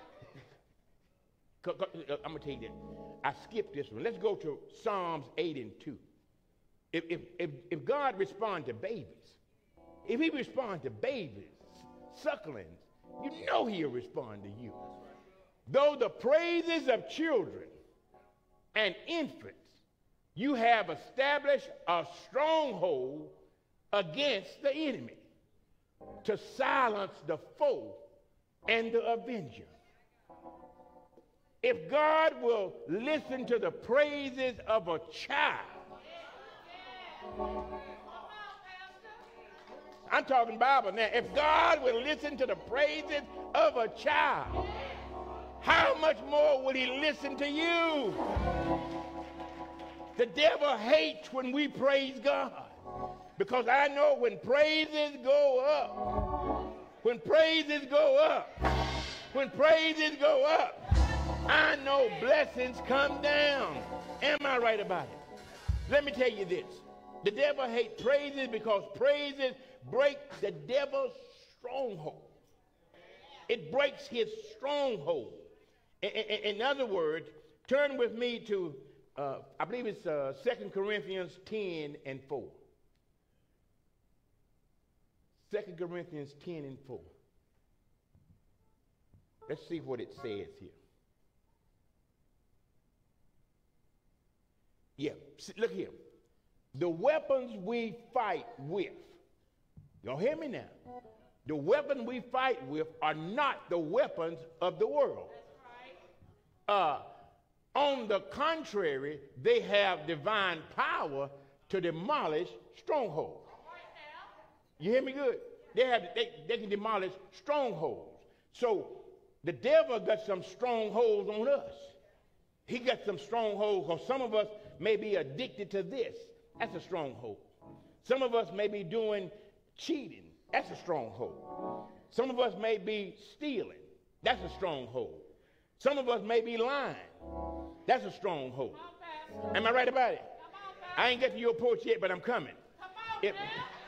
going to tell you this. I skipped this one. Let's go to Psalms eight and two. If, if, if, if God responds to babies, if he responds to babies, sucklings, you know he'll respond to you. Though the praises of children and infants, you have established a stronghold against the enemy to silence the foe and the avenger. If God will listen to the praises of a child, I'm talking Bible now. If God will listen to the praises of a child, how much more will he listen to you? The devil hates when we praise God, because I know when praises go up, when praises go up, when praises go up, I know blessings come down. Am I right about it? Let me tell you this. The devil hates praises because praises break the devil's stronghold. It breaks his stronghold. In, in, in other words, turn with me to, uh, I believe it's uh, Second Corinthians ten and four. Second Corinthians ten and four. Let's see what it says here. Yeah, look here. The weapons we fight with, y'all hear me now? The weapons we fight with are not the weapons of the world. Uh, on the contrary, they have divine power to demolish strongholds. You hear me good? They, have, they, they can demolish strongholds. So the devil got some strongholds on us. He got some strongholds because some of us may be addicted to this. That's a stronghold. Some of us may be doing cheating. That's a stronghold. Some of us may be stealing. That's a stronghold. Some of us may be lying. That's a stronghold. Am I right about it? I ain't get to your porch yet, but I'm coming. It,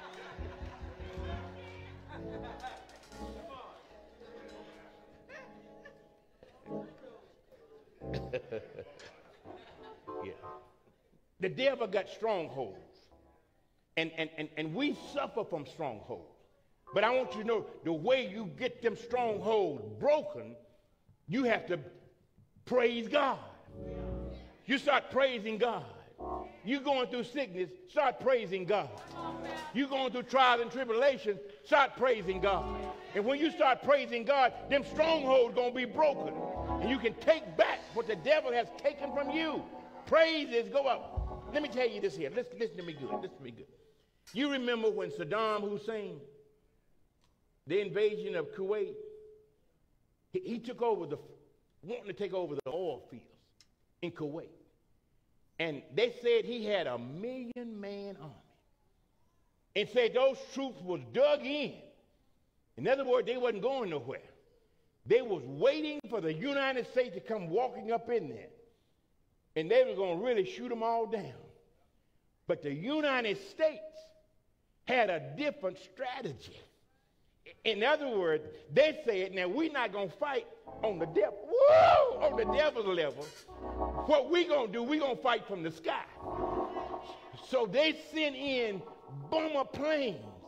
yeah. The devil got strongholds. And, and, and, and we suffer from strongholds. But I want you to know the way you get them strongholds broken, you have to praise God. You start praising God. You going through sickness, start praising God. You going through trials and tribulations, start praising God. And when you start praising God, them strongholds going to be broken. And you can take back what the devil has taken from you. Praises go up. Let me tell you this here. Listen, listen to me good. Listen to me good. You remember when Saddam Hussein, the invasion of Kuwait, he, he took over the, wanting to take over the oil fields in Kuwait. And they said he had a million man army. And said those troops was dug in. In other words, they wasn't going nowhere. They was waiting for the United States to come walking up in there. And they were going to really shoot them all down. But the United States had a different strategy. In other words, they said, now we're not going to fight on the devil, woo, on the devil's level. What we going to do, we're going to fight from the sky. So they sent in bomber planes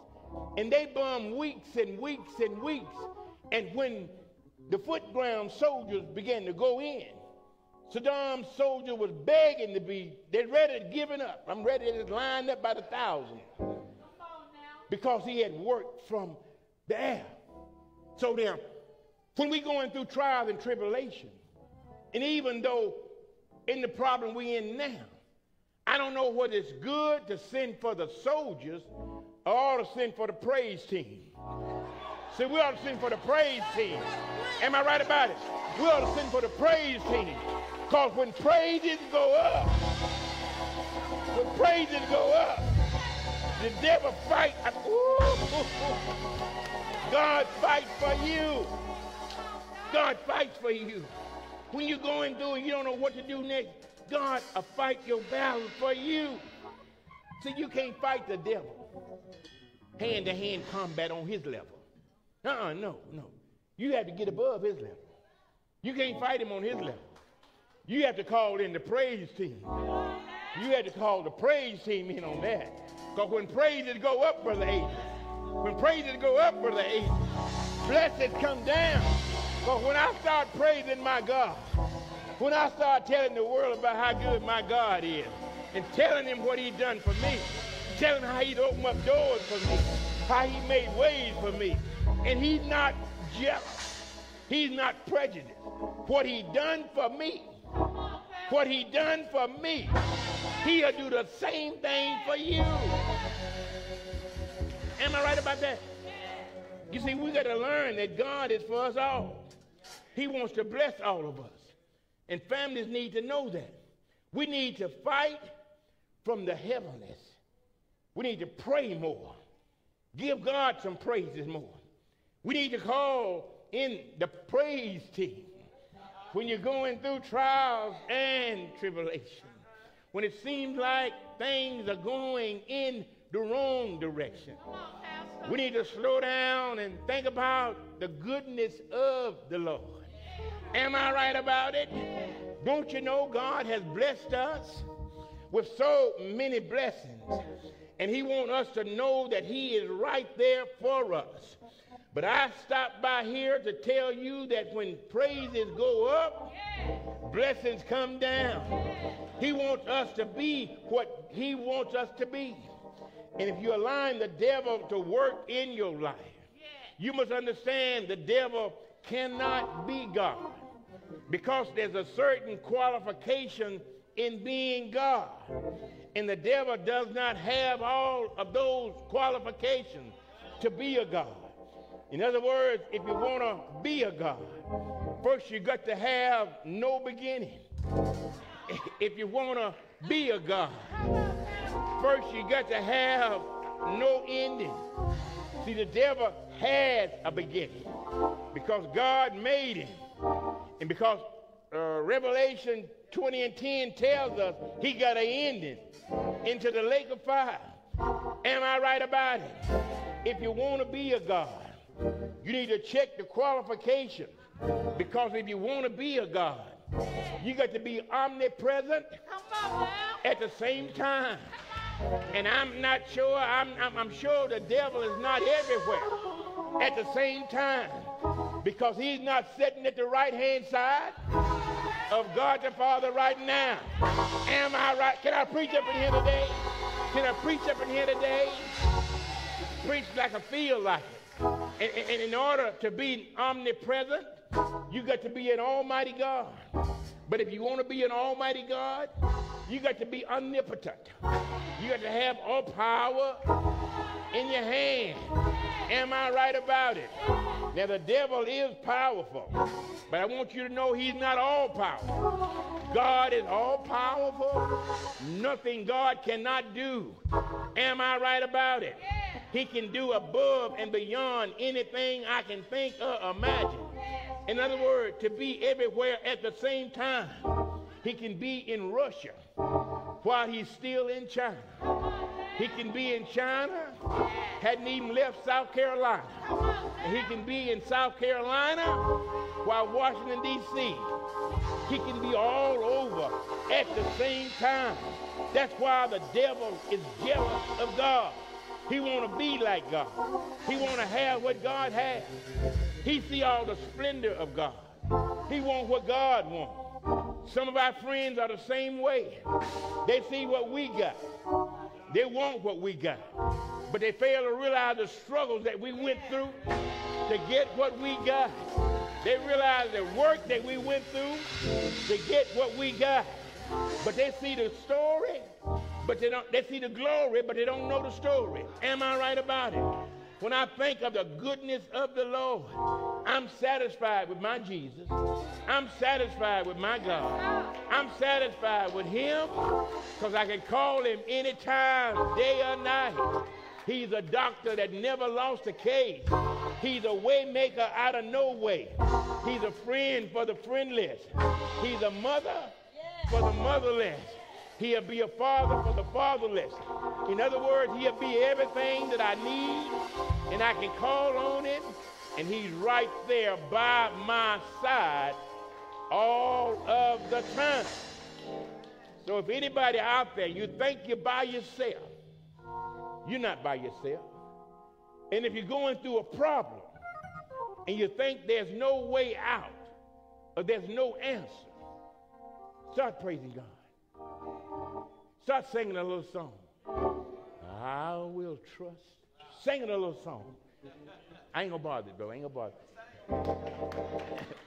And they bummed weeks and weeks and weeks. And when the footground soldiers began to go in, Saddam's soldier was begging to be, they're ready to give it up. I'm ready to line up by the thousand. Because he had worked from the air. So then, when we going through trials and tribulation, and even though in the problem we in now, I don't know whether it's good to send for the soldiers or to send for the praise team. See, we ought to send for the praise team. Am I right about it? We ought to send for the praise team. Because when praises go up, when praises go up, the devil fight. Ooh, God fights for you. God fights for you. When you're going through and you don't know what to do next, God will fight your battle for you. See, you can't fight the devil hand-to-hand combat on his level. Uh-uh, no, no. You have to get above his level. You can't fight him on his level. You have to call in the praise team. You have to call the praise team in on that. Because when praises go up, Brother Adrian, when praises go up, Brother Adrian, blessings come down. Because when I start praising my God, when I start telling the world about how good my God is, and telling him what he's done for me, telling how he's opened up doors for me, how he made ways for me, and he's not jealous, he's not prejudiced. What he done for me, what he done for me, he'll do the same thing for you. Am I right about that? You see, we got to learn that God is for us all. He wants to bless all of us. And families need to know that. We need to fight from the heavenlies. We need to pray more. Give God some praises more. We need to call in the praise team when you're going through trials and tribulation. When it seems like things are going in the wrong direction. We need to slow down and think about the goodness of the Lord. Am I right about it? Don't you know God has blessed us with so many blessings? And he wants us to know that he is right there for us. But I stopped by here to tell you that when praises go up, blessings come down. He wants us to be what he wants us to be. And if you align the devil to work in your life, you must understand the devil cannot be God, because there's a certain qualification in being God. And the devil does not have all of those qualifications to be a God. In other words, if you want to be a God, first you got to have no beginning. If you want to be a God, first you got to have no ending. See, the devil has a beginning because God made him. And because uh, Revelation twenty and ten tells us he got an ending into the lake of fire. Am I right about it? If you want to be a God, you need to check the qualifications. Because if you want to be a God, you got to be omnipresent at the same time. And I'm not sure, I'm, I'm, I'm sure the devil is not everywhere at the same time, because he's not sitting at the right-hand side of God the Father right now. Am I right? Can I preach up in here today? Can I preach up in here today? Preach like I feel like it. And, and, and in order to be omnipresent, you got to be an almighty God. But if you want to be an almighty God, you got to be omnipotent. You got to have all power in your hand. Am I right about it? Now, the devil is powerful, but I want you to know he's not all powerful. God is all powerful. Nothing God cannot do. Am I right about it? He can do above and beyond anything I can think or imagine. In other words, to be everywhere at the same time. He can be in Russia while he's still in China. He can be in China, hadn't even left South Carolina. And he can be in South Carolina while Washington, D C He can be all over at the same time. That's why the devil is jealous of God. He want to be like God. He want to have what God has. He see all the splendor of God. He want what God wants. Some of our friends are the same way. They see what we got. They want what we got. But they fail to realize the struggles that we went through to get what we got. They realize the work that we went through to get what we got. But they see the story, but they don't, they see the glory, but they don't know the story. Am I right about it? When I think of the goodness of the Lord, I'm satisfied with my Jesus. I'm satisfied with my God. I'm satisfied with him because I can call him anytime, day or night. He's a doctor that never lost a case. He's a way maker out of no way. He's a friend for the friendless. He's a mother for the motherless. He'll be a father for the fatherless. In other words, he'll be everything that I need, and I can call on him, and he's right there by my side all of the time. So if anybody out there, you think you're by yourself, you're not by yourself. And if you're going through a problem and you think there's no way out or there's no answer, start praising God. Start singing a little song. I will trust. Singing a little song. I ain't gonna bother it, though. I ain't gonna bother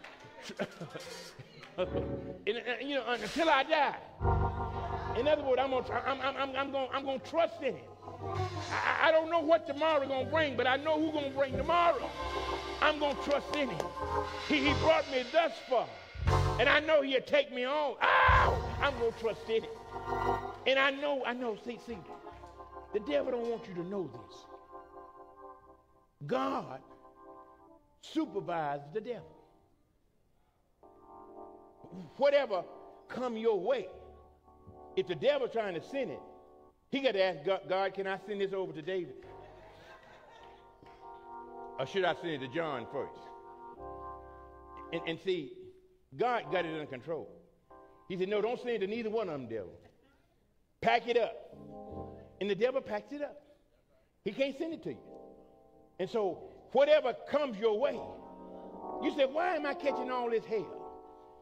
it. and, and, you know, until I die. In other words, I'm gonna, I'm, I'm, I'm, I'm gonna, I'm gonna trust in him. I, I don't know what tomorrow gonna bring, but I know who's gonna bring tomorrow. I'm gonna trust in him. He, he brought me thus far, and I know he'll take me on. Ow! I'm gonna trust in him. And I know, I know, see, see, the devil don't want you to know this. God supervises the devil. Whatever come your way, if the devil trying to send it, he got to ask God, God, can I send this over to David? Or should I send it to John first? And, and see, God got it under control. He said, no, don't send it to neither one of them, devil. Pack it up. And the devil packs it up. He can't send it to you. And so whatever comes your way, you say, why am I catching all this hell?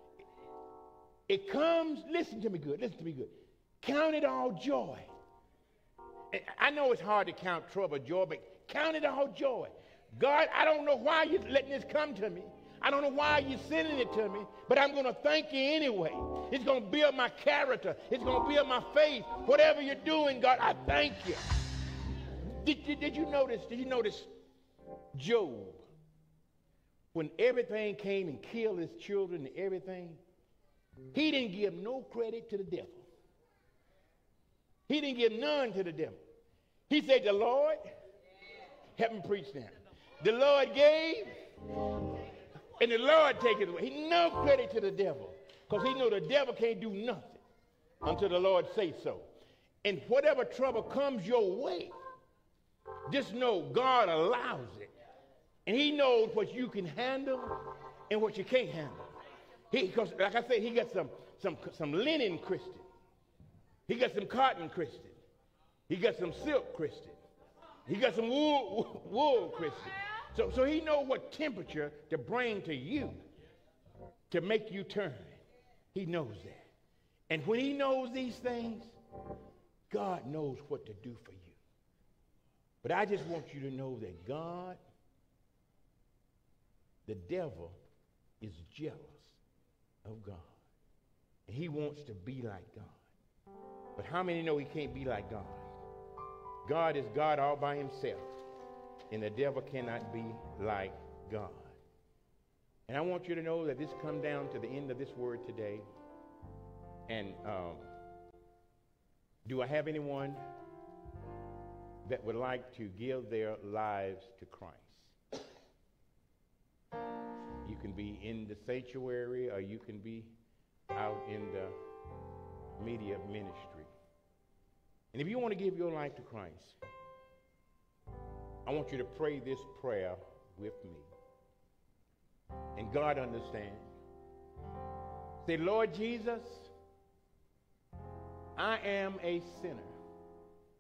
It comes, listen to me good, listen to me good. Count it all joy. I know it's hard to count trouble joy, but count it all joy. God, I don't know why you're letting this come to me. I don't know why you're sending it to me, but I'm going to thank you anyway. It's going to build my character. It's going to build my faith. Whatever you're doing, God, I thank you. Did, did, did you notice, did you notice Job, when everything came and killed his children and everything, he didn't give no credit to the devil. He didn't give none to the devil. He said, the Lord, help me preach now. The Lord gave, and the Lord take it away. He no credit to the devil, because he know the devil can't do nothing until the Lord say so. And whatever trouble comes your way, just know God allows it. And he knows what you can handle and what you can't handle. Because, like I said, he got some, some, some linen Christian. He got some cotton Christian. He got some silk Christian. He got some wool, wool Christian. So, so he knows what temperature to bring to you to make you turn. He knows that. And when he knows these things, God knows what to do for you. But I just want you to know that God, the devil, is jealous of God. And he wants to be like God. But how many know he can't be like God? God is God all by himself. And the devil cannot be like God. And I want you to know that this comes down to the end of this word today. And um, do I have anyone that would like to give their lives to Christ? You can be in the sanctuary, or you can be out in the media ministry. And if you want to give your life to Christ, I want you to pray this prayer with me. And God understands. Say, Lord Jesus, I am a sinner.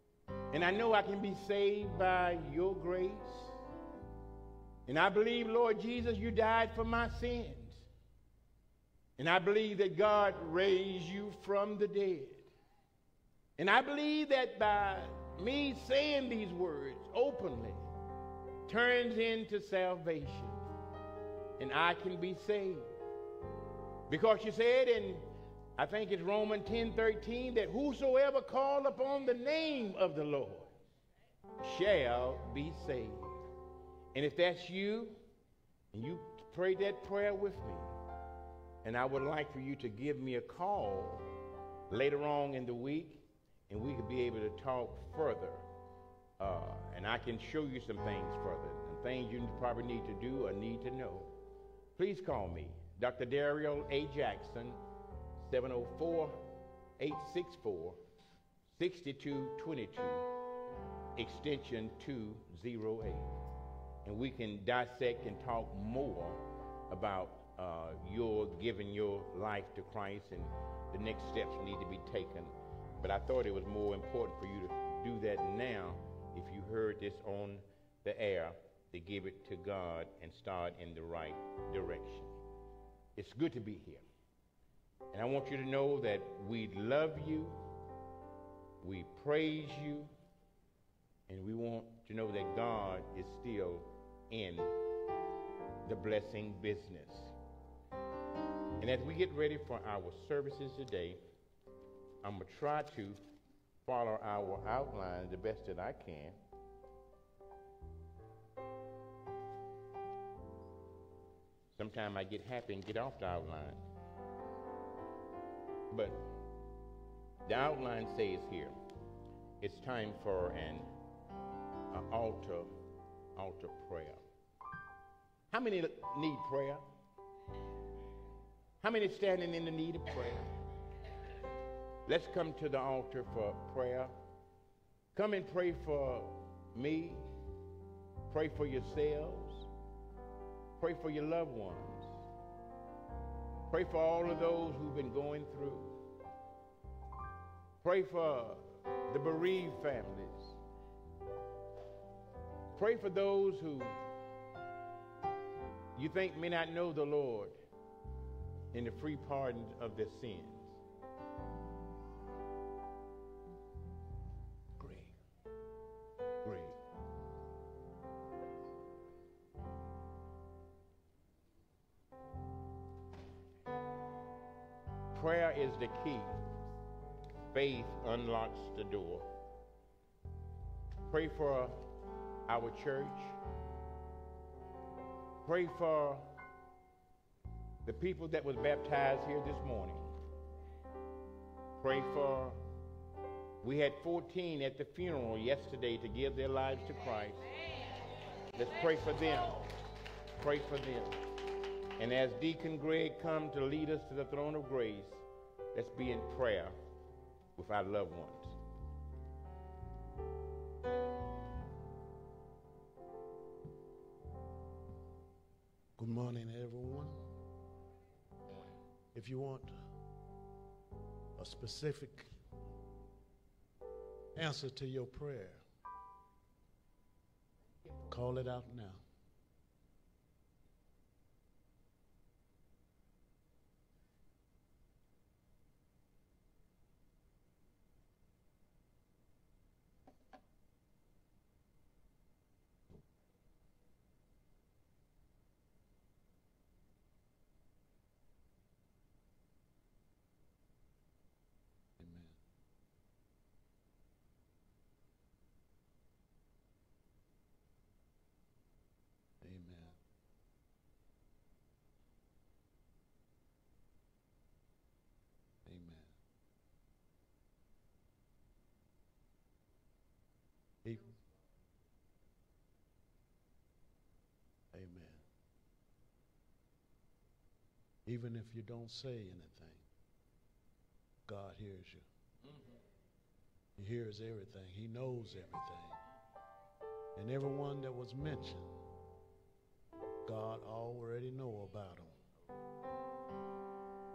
And I know I can be saved by your grace. And I believe, Lord Jesus, you died for my sins. And I believe that God raised you from the dead. And I believe that by me saying these words openly turns into salvation. And I can be saved. Because you said in, I think it's Romans ten thirteen, that whosoever call upon the name of the Lord shall be saved. And if that's you, and you pray that prayer with me, and I would like for you to give me a call later on in the week, and we could be able to talk further. Uh, and I can show you some things further, and things you probably need to do or need to know. Please call me, Doctor Daryl A. Jackson, seven oh four, eight six four, six two two two, extension two oh eight. And we can dissect and talk more about uh, your giving your life to Christ and the next steps need to be taken. But I thought it was more important for you to do that now, if you heard this on the air, to give it to God and start in the right direction. It's good to be here. And I want you to know that we love you, we praise you, and we want to know that God is still in the blessing business. And as we get ready for our services today, I'm going to try to follow our outline the best that I can. Sometimes I get happy and get off the outline. But the outline says here, it's time for an uh, altar, altar prayer. How many need prayer? How many standing in the need of prayer? Let's come to the altar for prayer. Come and pray for me. Pray for yourselves. Pray for your loved ones. Pray for all of those who've been going through. Pray for the bereaved families. Pray for those who you think may not know the Lord in the free pardon of their sins. Great. Great. Prayer is the key. Faith unlocks the door. Pray for our church. Pray for the people that was baptized here this morning. Pray for, we had fourteen at the funeral yesterday to give their lives to Christ. Let's pray for them. Pray for them. And as Deacon Greg comes to lead us to the throne of grace, let's be in prayer with our loved ones. Good morning, everyone. If you want a specific answer to your prayer, call it out now. Amen. Even if you don't say anything, God hears you. Mm-hmm. He hears everything. He knows everything. And everyone that was mentioned, God already know about them.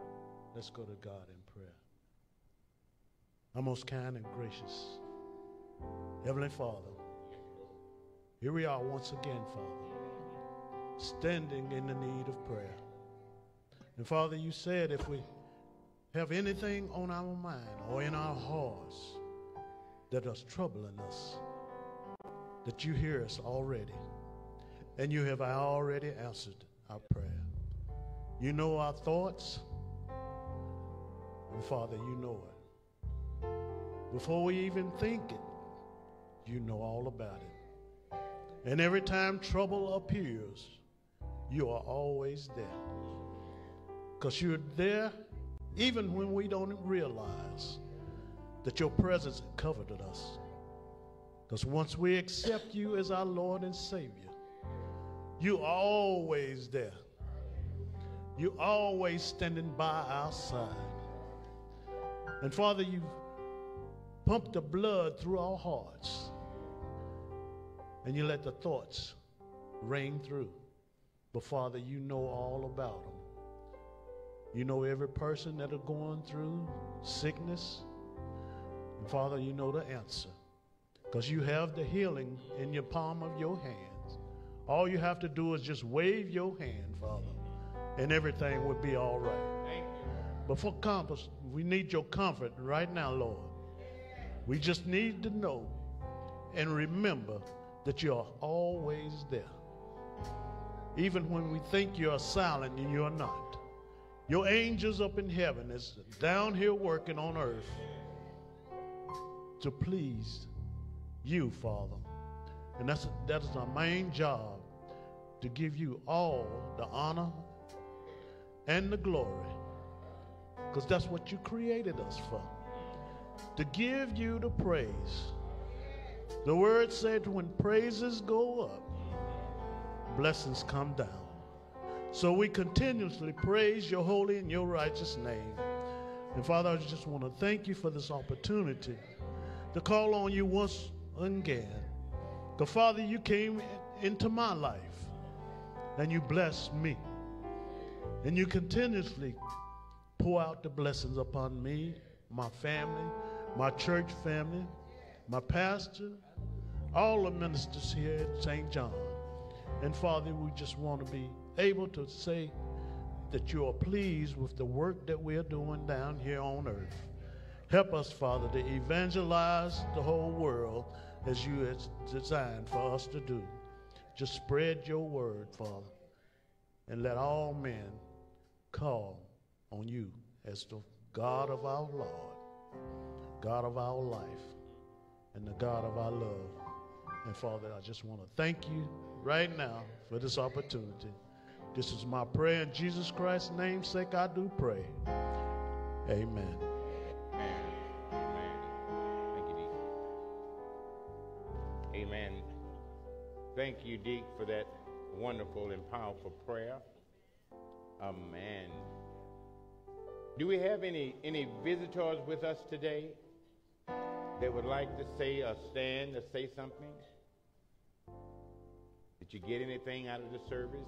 Let's go to God in prayer. Our most kind and gracious Heavenly Father, here we are once again, Father, standing in the need of prayer. And Father, you said if we have anything on our mind or in our hearts that is troubling us, that you hear us already, and you have already answered our prayer. You know our thoughts, and Father, you know it. Before we even think it, you know all about it. And every time trouble appears, you are always there. Because you're there even when we don't realize that your presence covered us. Because once we accept you as our Lord and Savior, you're always there. You're always standing by our side. And Father, you pump the blood through our hearts, and you let the thoughts ring through. But Father, you know all about them. You know every person that are going through sickness. And Father, you know the answer, because you have the healing in your palm of your hands. All you have to do is just wave your hand, Father, and everything would be all right. Thank you. But for comfort, we need your comfort right now, Lord. We just need to know and remember that you are always there. Even when we think you're silent and you're not. Your angels up in heaven is down here working on earth to please you, Father. And that's that is our main job, to give you all the honor and the glory, because that's what you created us for, to give you the praise. The word said when praises go up, blessings come down. So we continuously praise your holy and your righteous name. And Father, I just want to thank you for this opportunity to call on you once again. Because Father, you came into my life and you blessed me. And you continuously pour out the blessings upon me, my family, my church family, my pastor, all the ministers here at Saint John. And Father, we just want to be able to say that you are pleased with the work that we are doing down here on earth. Help us, Father, to evangelize the whole world as you have designed for us to do. Just spread your word, Father, and let all men call on you as the God of our Lord, God of our life, and the God of our love. And Father, I just want to thank you right now for this opportunity. This is my prayer in Jesus Christ's name's sake. I do pray. Amen. Amen. Amen. Thank you, Deke. Amen. Thank you, Deke, for that wonderful and powerful prayer. Amen. Do we have any any visitors with us today that would like to say or stand or say something? Did you get anything out of the service?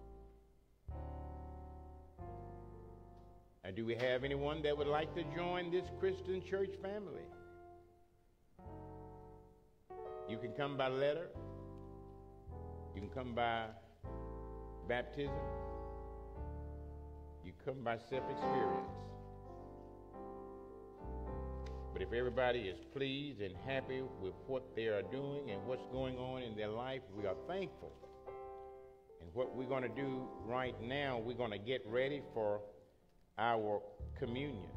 And do we have anyone that would like to join this Christian church family? You can come by letter. You can come by baptism. You come by self-experience. But if everybody is pleased and happy with what they are doing and what's going on in their life, we are thankful. And what we're going to do right now, we're going to get ready for our communion.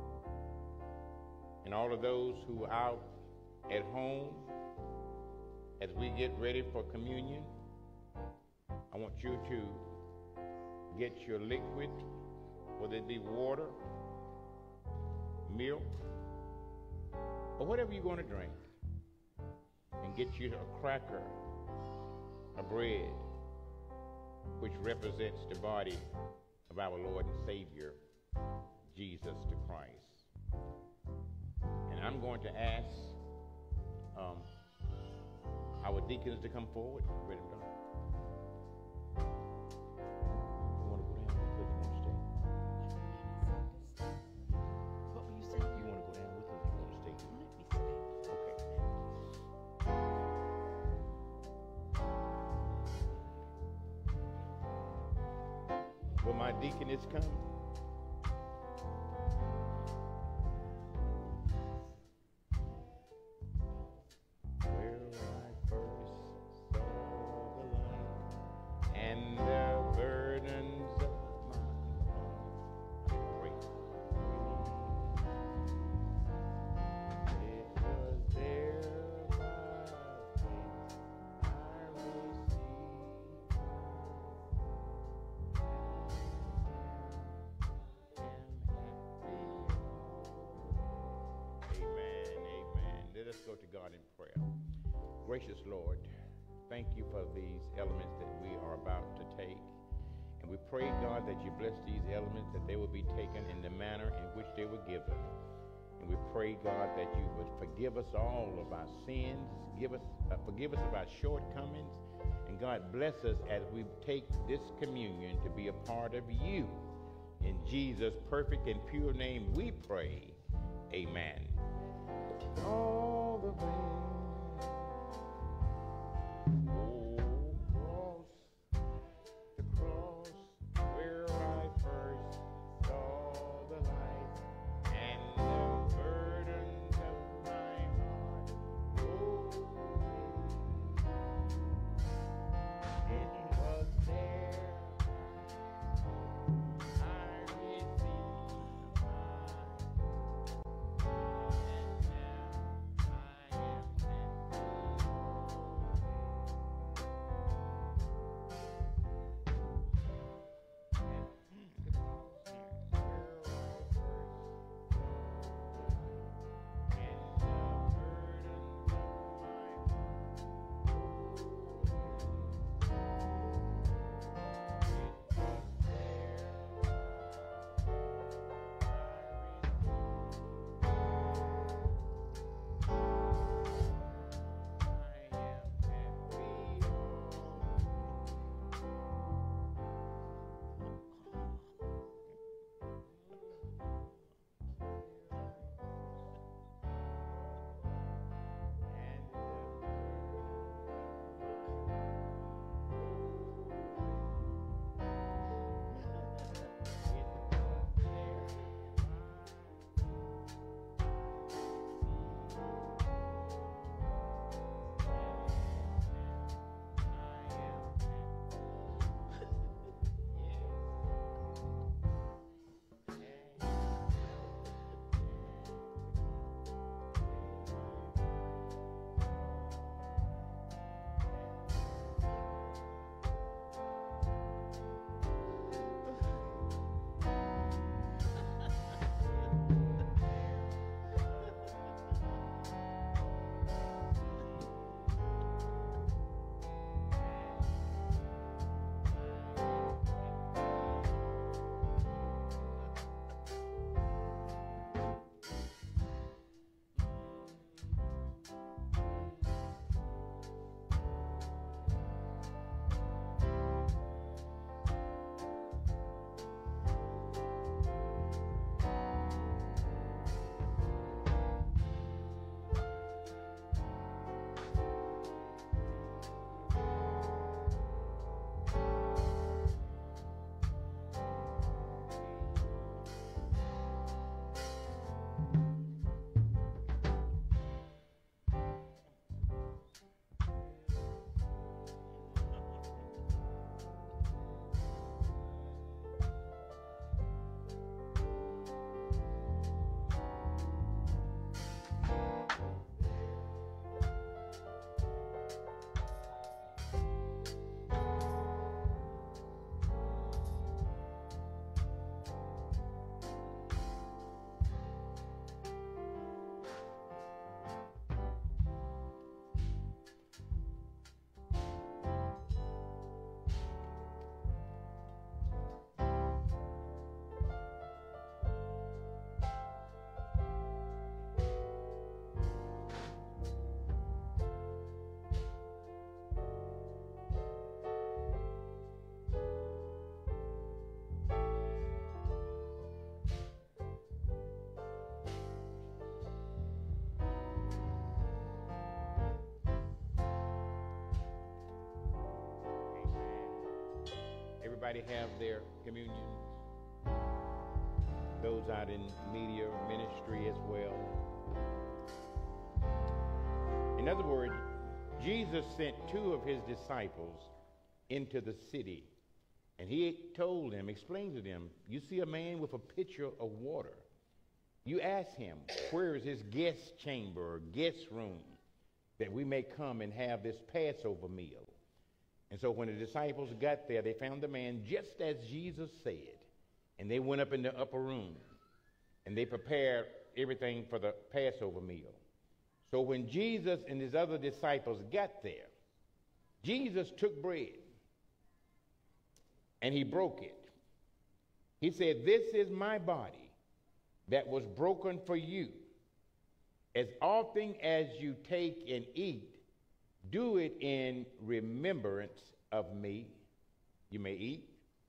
And all of those who are out at home, as we get ready for communion, I want you to get your liquid, whether it be water, milk, or whatever you're going to drink, and get you a cracker, a bread, which represents the body of our Lord and Savior, Jesus the Christ. And I'm going to ask um, our deacons to come forward. Ready to go? You want to go down with us? You want to stay? What were you saying? You want to go down with us? You want to stay? Let me stay. Okay. Will my deaconess come? Where I first saw the light and the burdens of my heart break free. It was there by faith I received. Amen, amen. Let us go to God in prayer. Gracious Lord, thank you for these elements that we are about to take. And we pray, God, that you bless these elements, that they will be taken in the manner in which they were given. And we pray, God, that you would forgive us all of our sins, give us, uh, forgive us of our shortcomings, and God, bless us as we take this communion to be a part of you. In Jesus' perfect and pure name we pray. Amen. All the way. Oh, cross, the cross, where I first saw the light and the burdens of my heart rolled away. It was there I received mine, and now I am everybody have their communion? Those out in media ministry as well. In other words, Jesus sent two of his disciples into the city, and he told them, explained to them, you see a man with a pitcher of water. You ask him, where is his guest chamber or guest room that we may come and have this Passover meal? And so when the disciples got there, they found the man just as Jesus said. And they went up in the upper room, and they prepared everything for the Passover meal. So when Jesus and his other disciples got there, Jesus took bread, and he broke it. He said, this is my body that was broken for you. As often as you take and eat, do it in remembrance of me. You may eat.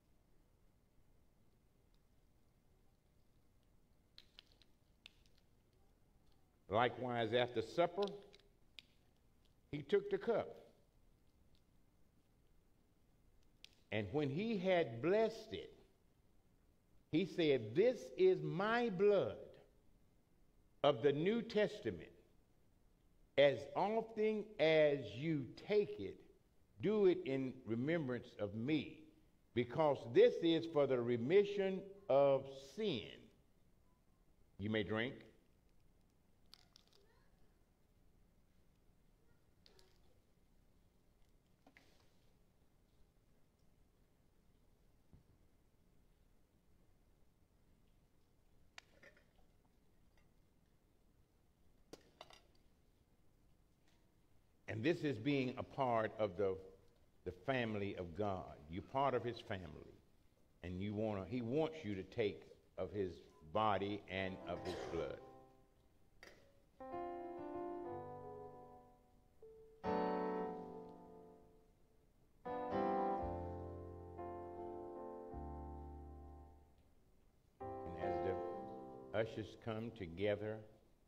Likewise, after supper, he took the cup. And when he had blessed it, he said, this is my blood of the New Testament. As often as you take it, do it in remembrance of me, because this is for the remission of sin. You may drink. And this is being a part of the, the family of God. You're part of his family. And you wanna, he wants you to take of his body and of his blood. And as the ushers come together,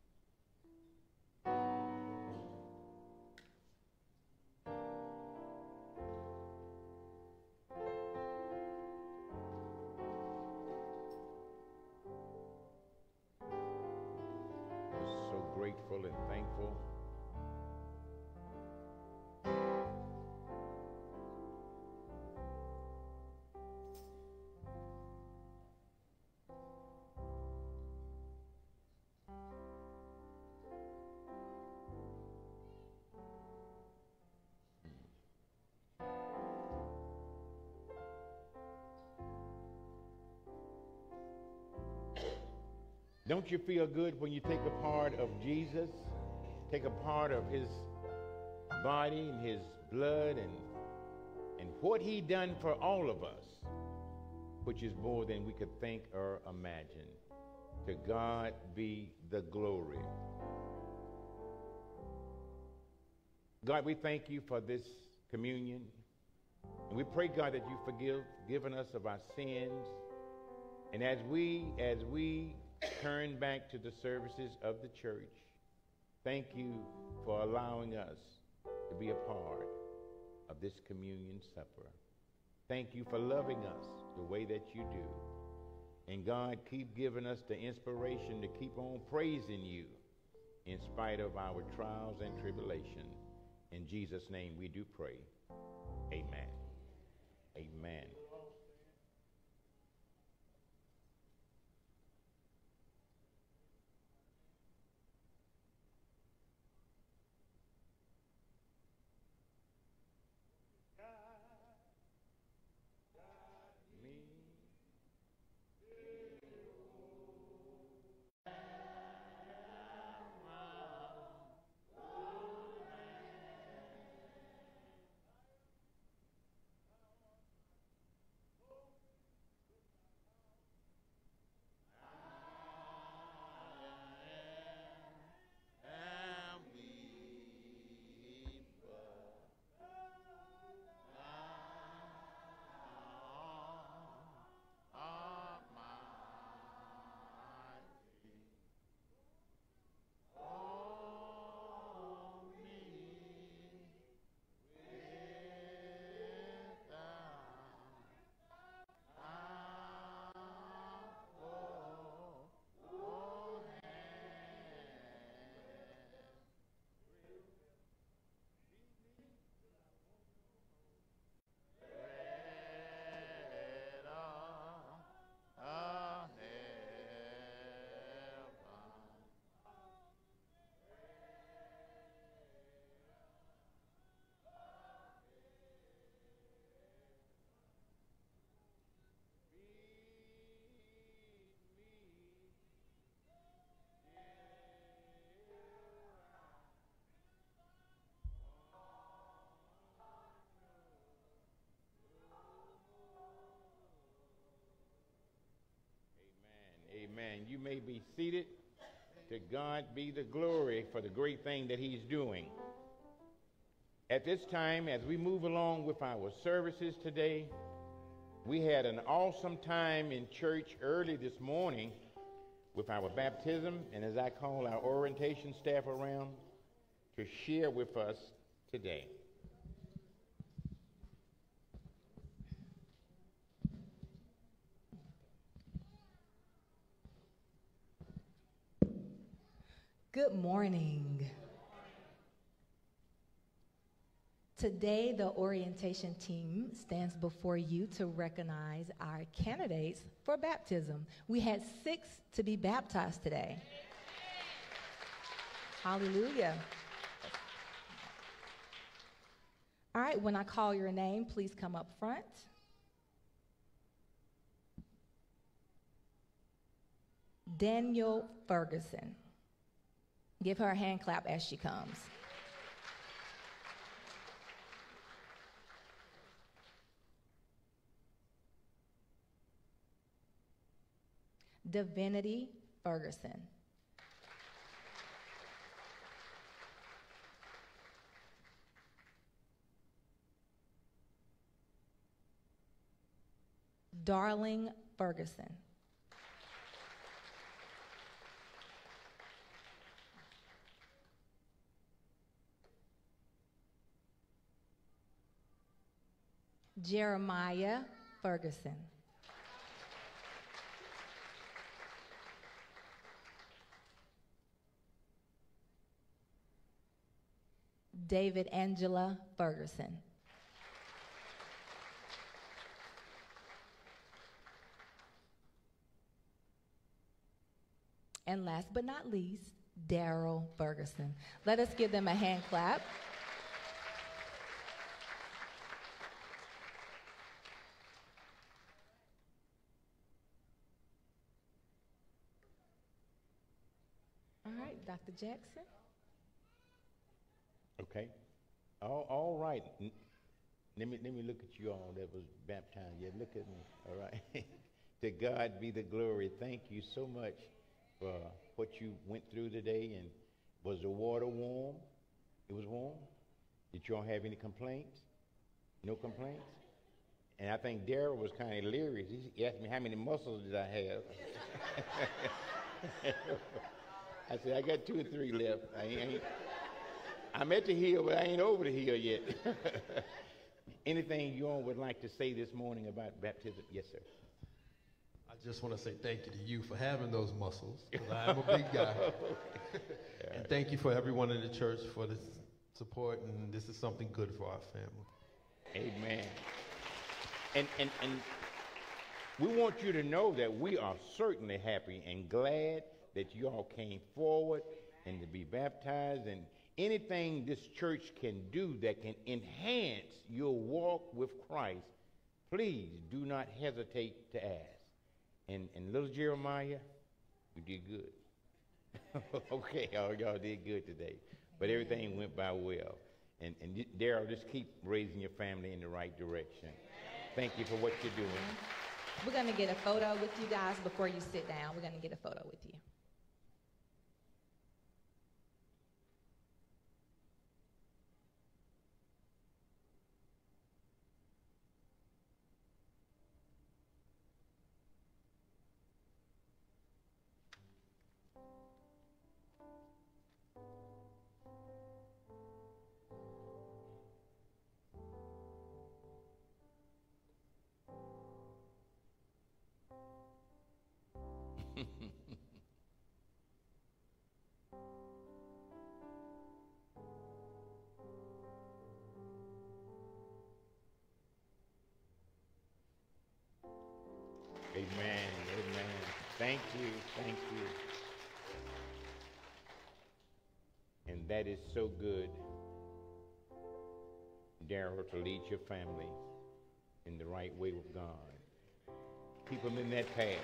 grateful and thankful. Don't you feel good when you take a part of Jesus, take a part of his body and his blood and, and what he done for all of us, which is more than we could think or imagine. To God be the glory. God, we thank you for this communion. And we pray, God, that you forgive given us of our sins. And as we, as we turn back to the services of the church, thank you for allowing us to be a part of this communion supper. Thank you for loving us the way that you do. And God, keep giving us the inspiration to keep on praising you in spite of our trials and tribulation. In Jesus' name we do pray. Amen. Amen. Amen. You may be seated. To God be the glory for the great thing that he's doing. At this time, as we move along with our services today, we had an awesome time in church early this morning with our baptism, and as I call our orientation staff around to share with us today. Good morning. Today, the orientation team stands before you to recognize our candidates for baptism. We had six to be baptized today. Hallelujah. All right, when I call your name, please come up front. Daniel Ferguson. Give her a hand clap as she comes. Divinity Ferguson. Darling Ferguson. Jeremiah Ferguson. David Angela Ferguson. And last but not least, Daryl Ferguson. Let us give them a hand clap. All right, Doctor Jackson. Okay. All, all right. N- Let me, let me look at you all that was baptized. Yeah, look at me. All right. To God be the glory. Thank you so much for what you went through today. And was the water warm? It was warm? Did you all have any complaints? No complaints? And I think Daryl was kind of delirious. He asked me how many muscles did I have. I said, I got two or three left. I ain't, I ain't, I'm at the hill, but I ain't over the hill yet. Anything you all would like to say this morning about baptism? Yes, sir. I just want to say thank you to you for having those muscles, because I am a big guy. And thank you for everyone in the church for this support, and this is something good for our family. Amen. And, and, and we want you to know that we are certainly happy and glad that you all came forward and to be baptized, and anything this church can do that can enhance your walk with Christ, please do not hesitate to ask. And, and little Jeremiah, you did good. Okay, all y'all did good today. But everything went by well. And, and Daryl, just keep raising your family in the right direction. Thank you for what you're doing. We're going to get a photo with you guys before you sit down. We're going to get a photo with you. Amen. Amen. Thank you. Thank you. And that is so good, Daryl, to lead your family in the right way with God. Keep them in that path.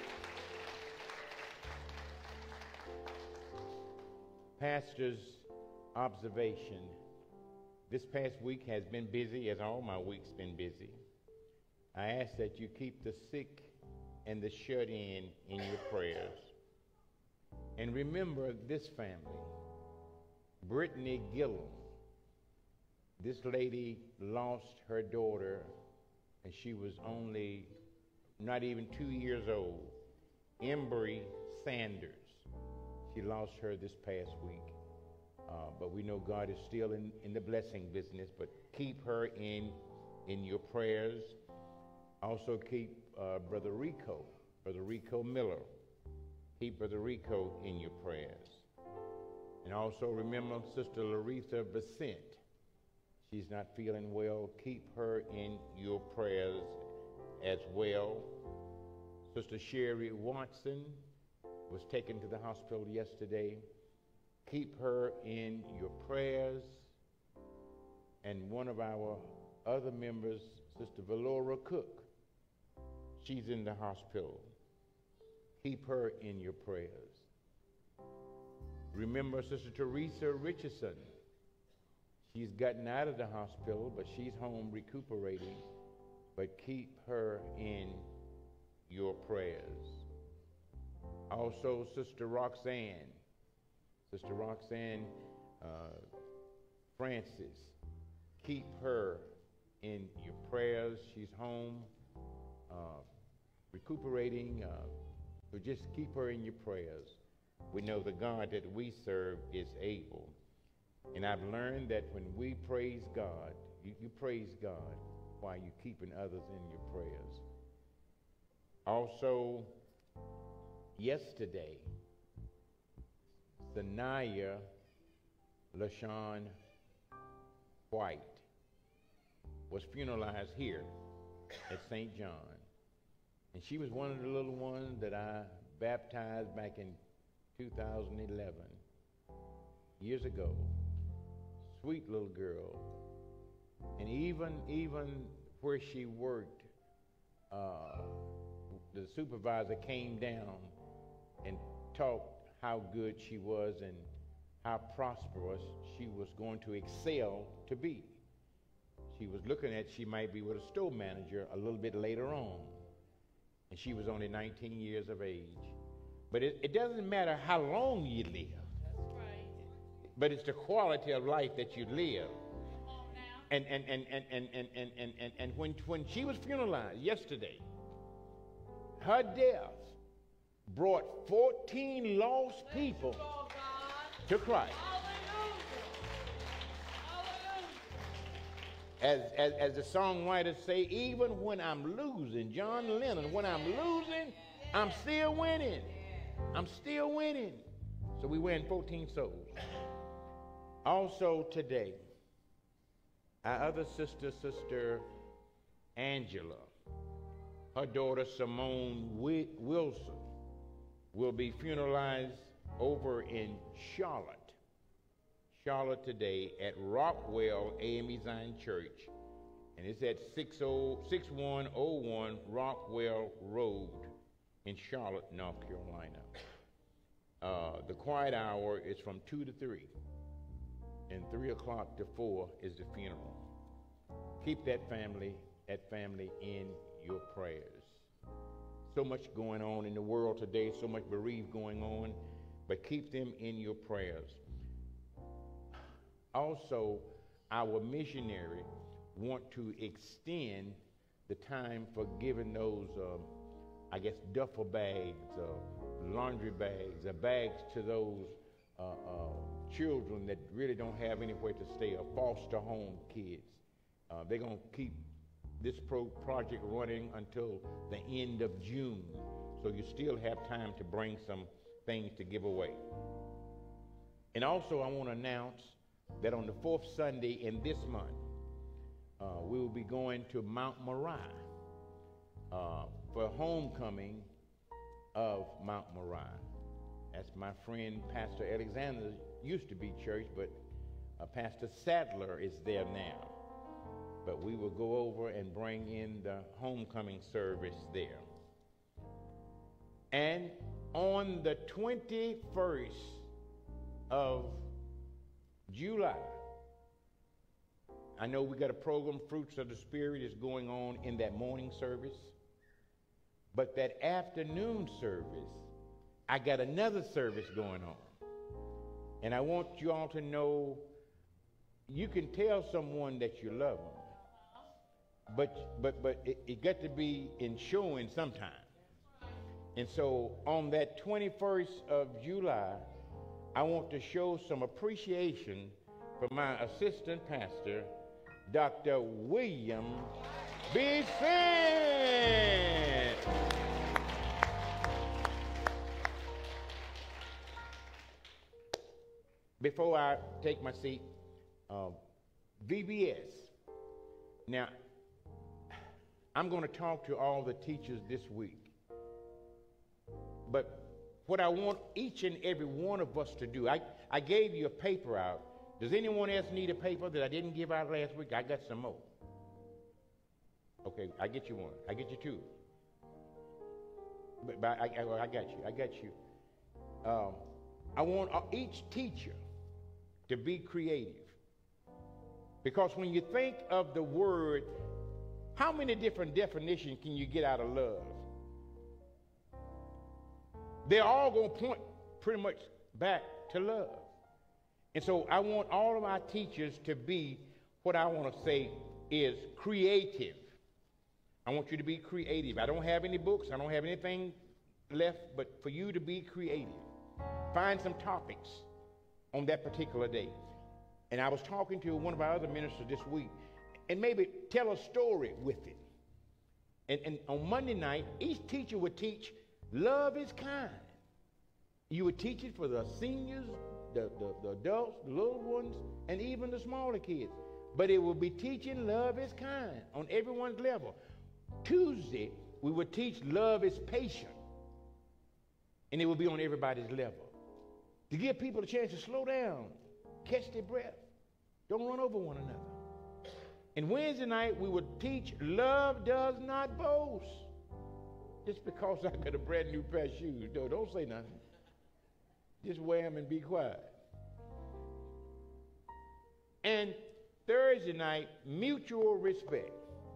Pastor's observation. This past week has been busy, as all my weeks been busy. I ask that you keep the sick and the shut-in in your prayers. And remember this family, Brittany Gillum. This lady lost her daughter, and she was only not even two years old, Embry Sanders. She lost her this past week. Uh, but we know God is still in, in the blessing business, but keep her in, in your prayers. Also keep uh, Brother Rico, Brother Rico Miller. Keep Brother Rico in your prayers. And also remember Sister Laretha Besant. She's not feeling well. Keep her in your prayers as well. Sister Sherry Watson was taken to the hospital yesterday. Keep her in your prayers. And one of our other members, Sister Valora Cook, she's in the hospital. Keep her in your prayers. Remember Sister Teresa Richardson. She's gotten out of the hospital, but she's home recuperating. But keep her in your prayers. Also, Sister Roxanne. Sister Roxanne uh, Francis. Keep her in your prayers. She's home uh, recuperating. Uh, so just keep her in your prayers. We know the God that we serve is able. And I've learned that when we praise God, you, you praise God while you're keeping others in your prayers. Also, yesterday, Sanaya LaShawn White was funeralized here at Saint John. And she was one of the little ones that I baptized back in two thousand eleven, years ago. Sweet little girl. And even, even where she worked, uh, the supervisor came down and talked how good she was and how prosperous she was going to excel to be. She was looking at she might be with a store manager a little bit later on. And she was only nineteen years of age. But it, it doesn't matter how long you live. That's right. But it's the quality of life that you live. And and and and and and and and, and, and when when she was funeralized yesterday, her death brought fourteen lost people to Christ. As, as, as the songwriters say, even when I'm losing, John Lennon, when I'm losing, I'm still winning. I'm still winning. So we win fourteen souls. Also today, our other sister, Sister Angela, her daughter Simone Wilson, will be funeralized over in Charlotte. Charlotte today at Rockwell A M E Zion Church. And it's at six one oh one Rockwell Road in Charlotte, North Carolina. Uh, the quiet hour is from two to three. And three o'clock to four is the funeral. Keep that family, that family in your prayers. So much going on in the world today, so much bereaved going on, but keep them in your prayers. Also, our missionary want to extend the time for giving those, uh, I guess, duffel bags, uh, laundry bags, uh, bags to those uh, uh, children that really don't have anywhere to stay, or foster home kids. Uh, they're going to keep this pro project running until the end of June, so you still have time to bring some things to give away. And also, I want to announce that on the fourth Sunday in this month, uh, we will be going to Mount Moriah uh, for homecoming of Mount Moriah. That's my friend Pastor Alexander, used to be church, but uh, Pastor Sadler is there now. But we will go over and bring in the homecoming service there. And on the twenty-first of July, I know we got a program, Fruits of the Spirit, is going on in that morning service. But that afternoon service, I got another service going on. And I want you all to know, you can tell someone that you love them, but but but it, it got to be in showing sometime. And so on that twenty-first of July, I want to show some appreciation for my assistant pastor, Doctor William B. Finn. Before I take my seat, um, V B S. Now, I'm going to talk to all the teachers this week. But what I want each and every one of us to do, I, I gave you a paper out. Does anyone else need a paper that I didn't give out last week? I got some more. Okay, I get you one. I get you two. But, but I, I, I got you. I got you. Um, I want each teacher to be creative. Because when you think of the word, how many different definitions can you get out of love? They're all going to point pretty much back to love. And so I want all of our teachers to be, what I want to say is creative. I want you to be creative. I don't have any books. I don't have anything left but for you to be creative. Find some topics on that particular day. And I was talking to one of our other ministers this week, and maybe tell a story with it. And, and on Monday night, each teacher would teach love is kind. You would teach it for the seniors, the, the, the adults, the little ones, and even the smaller kids. But it will be teaching love is kind on everyone's level. Tuesday, we would teach love is patient. And it will be on everybody's level. To give people a chance to slow down, catch their breath. Don't run over one another. And Wednesday night, we would teach love does not boast. Just because I got a brand new pair of shoes, no, don't say nothing. Just wear them and be quiet. And Thursday night, mutual respect.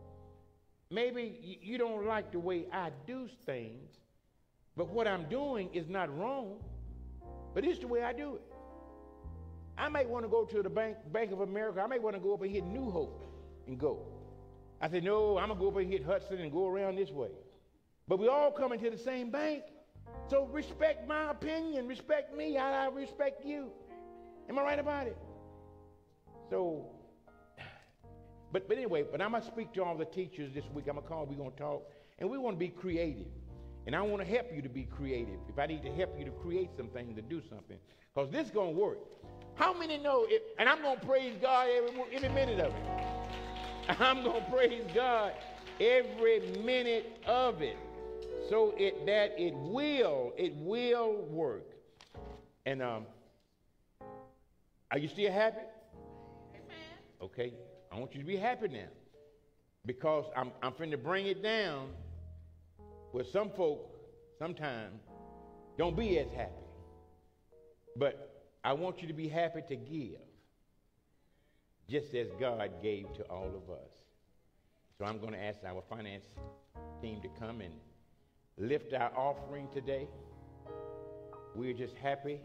Maybe you don't like the way I do things, but what I'm doing is not wrong, but it's the way I do it. I might want to go to the Bank, Bank of America. I might want to go up and hit New Hope and go. I said, no, I'm going to go up and hit Hudson and go around this way. But we all come into the same bank. So respect my opinion. Respect me. I, I respect you. Am I right about it? So, but, but anyway, but I'm going to speak to all the teachers this week. I'm going to call, we're going to talk. And we want to be creative. And I want to help you to be creative. If I need to help you to create something, to do something. Because this is going to work. How many know it? And I'm going to praise God every, every minute of it. I'm going to praise God every minute of it. So it, that it will, it will work. And um, are you still happy? Amen. Okay, I want you to be happy now. Because I'm, I'm finna bring it down where some folk sometimes don't be as happy. But I want you to be happy to give, just as God gave to all of us. So I'm going to ask our finance team to come and lift our offering today. We're just happy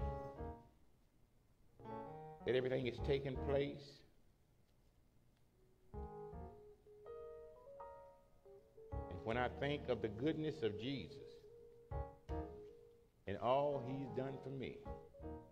that everything is taking place. And when I think of the goodness of Jesus and all he's done for me,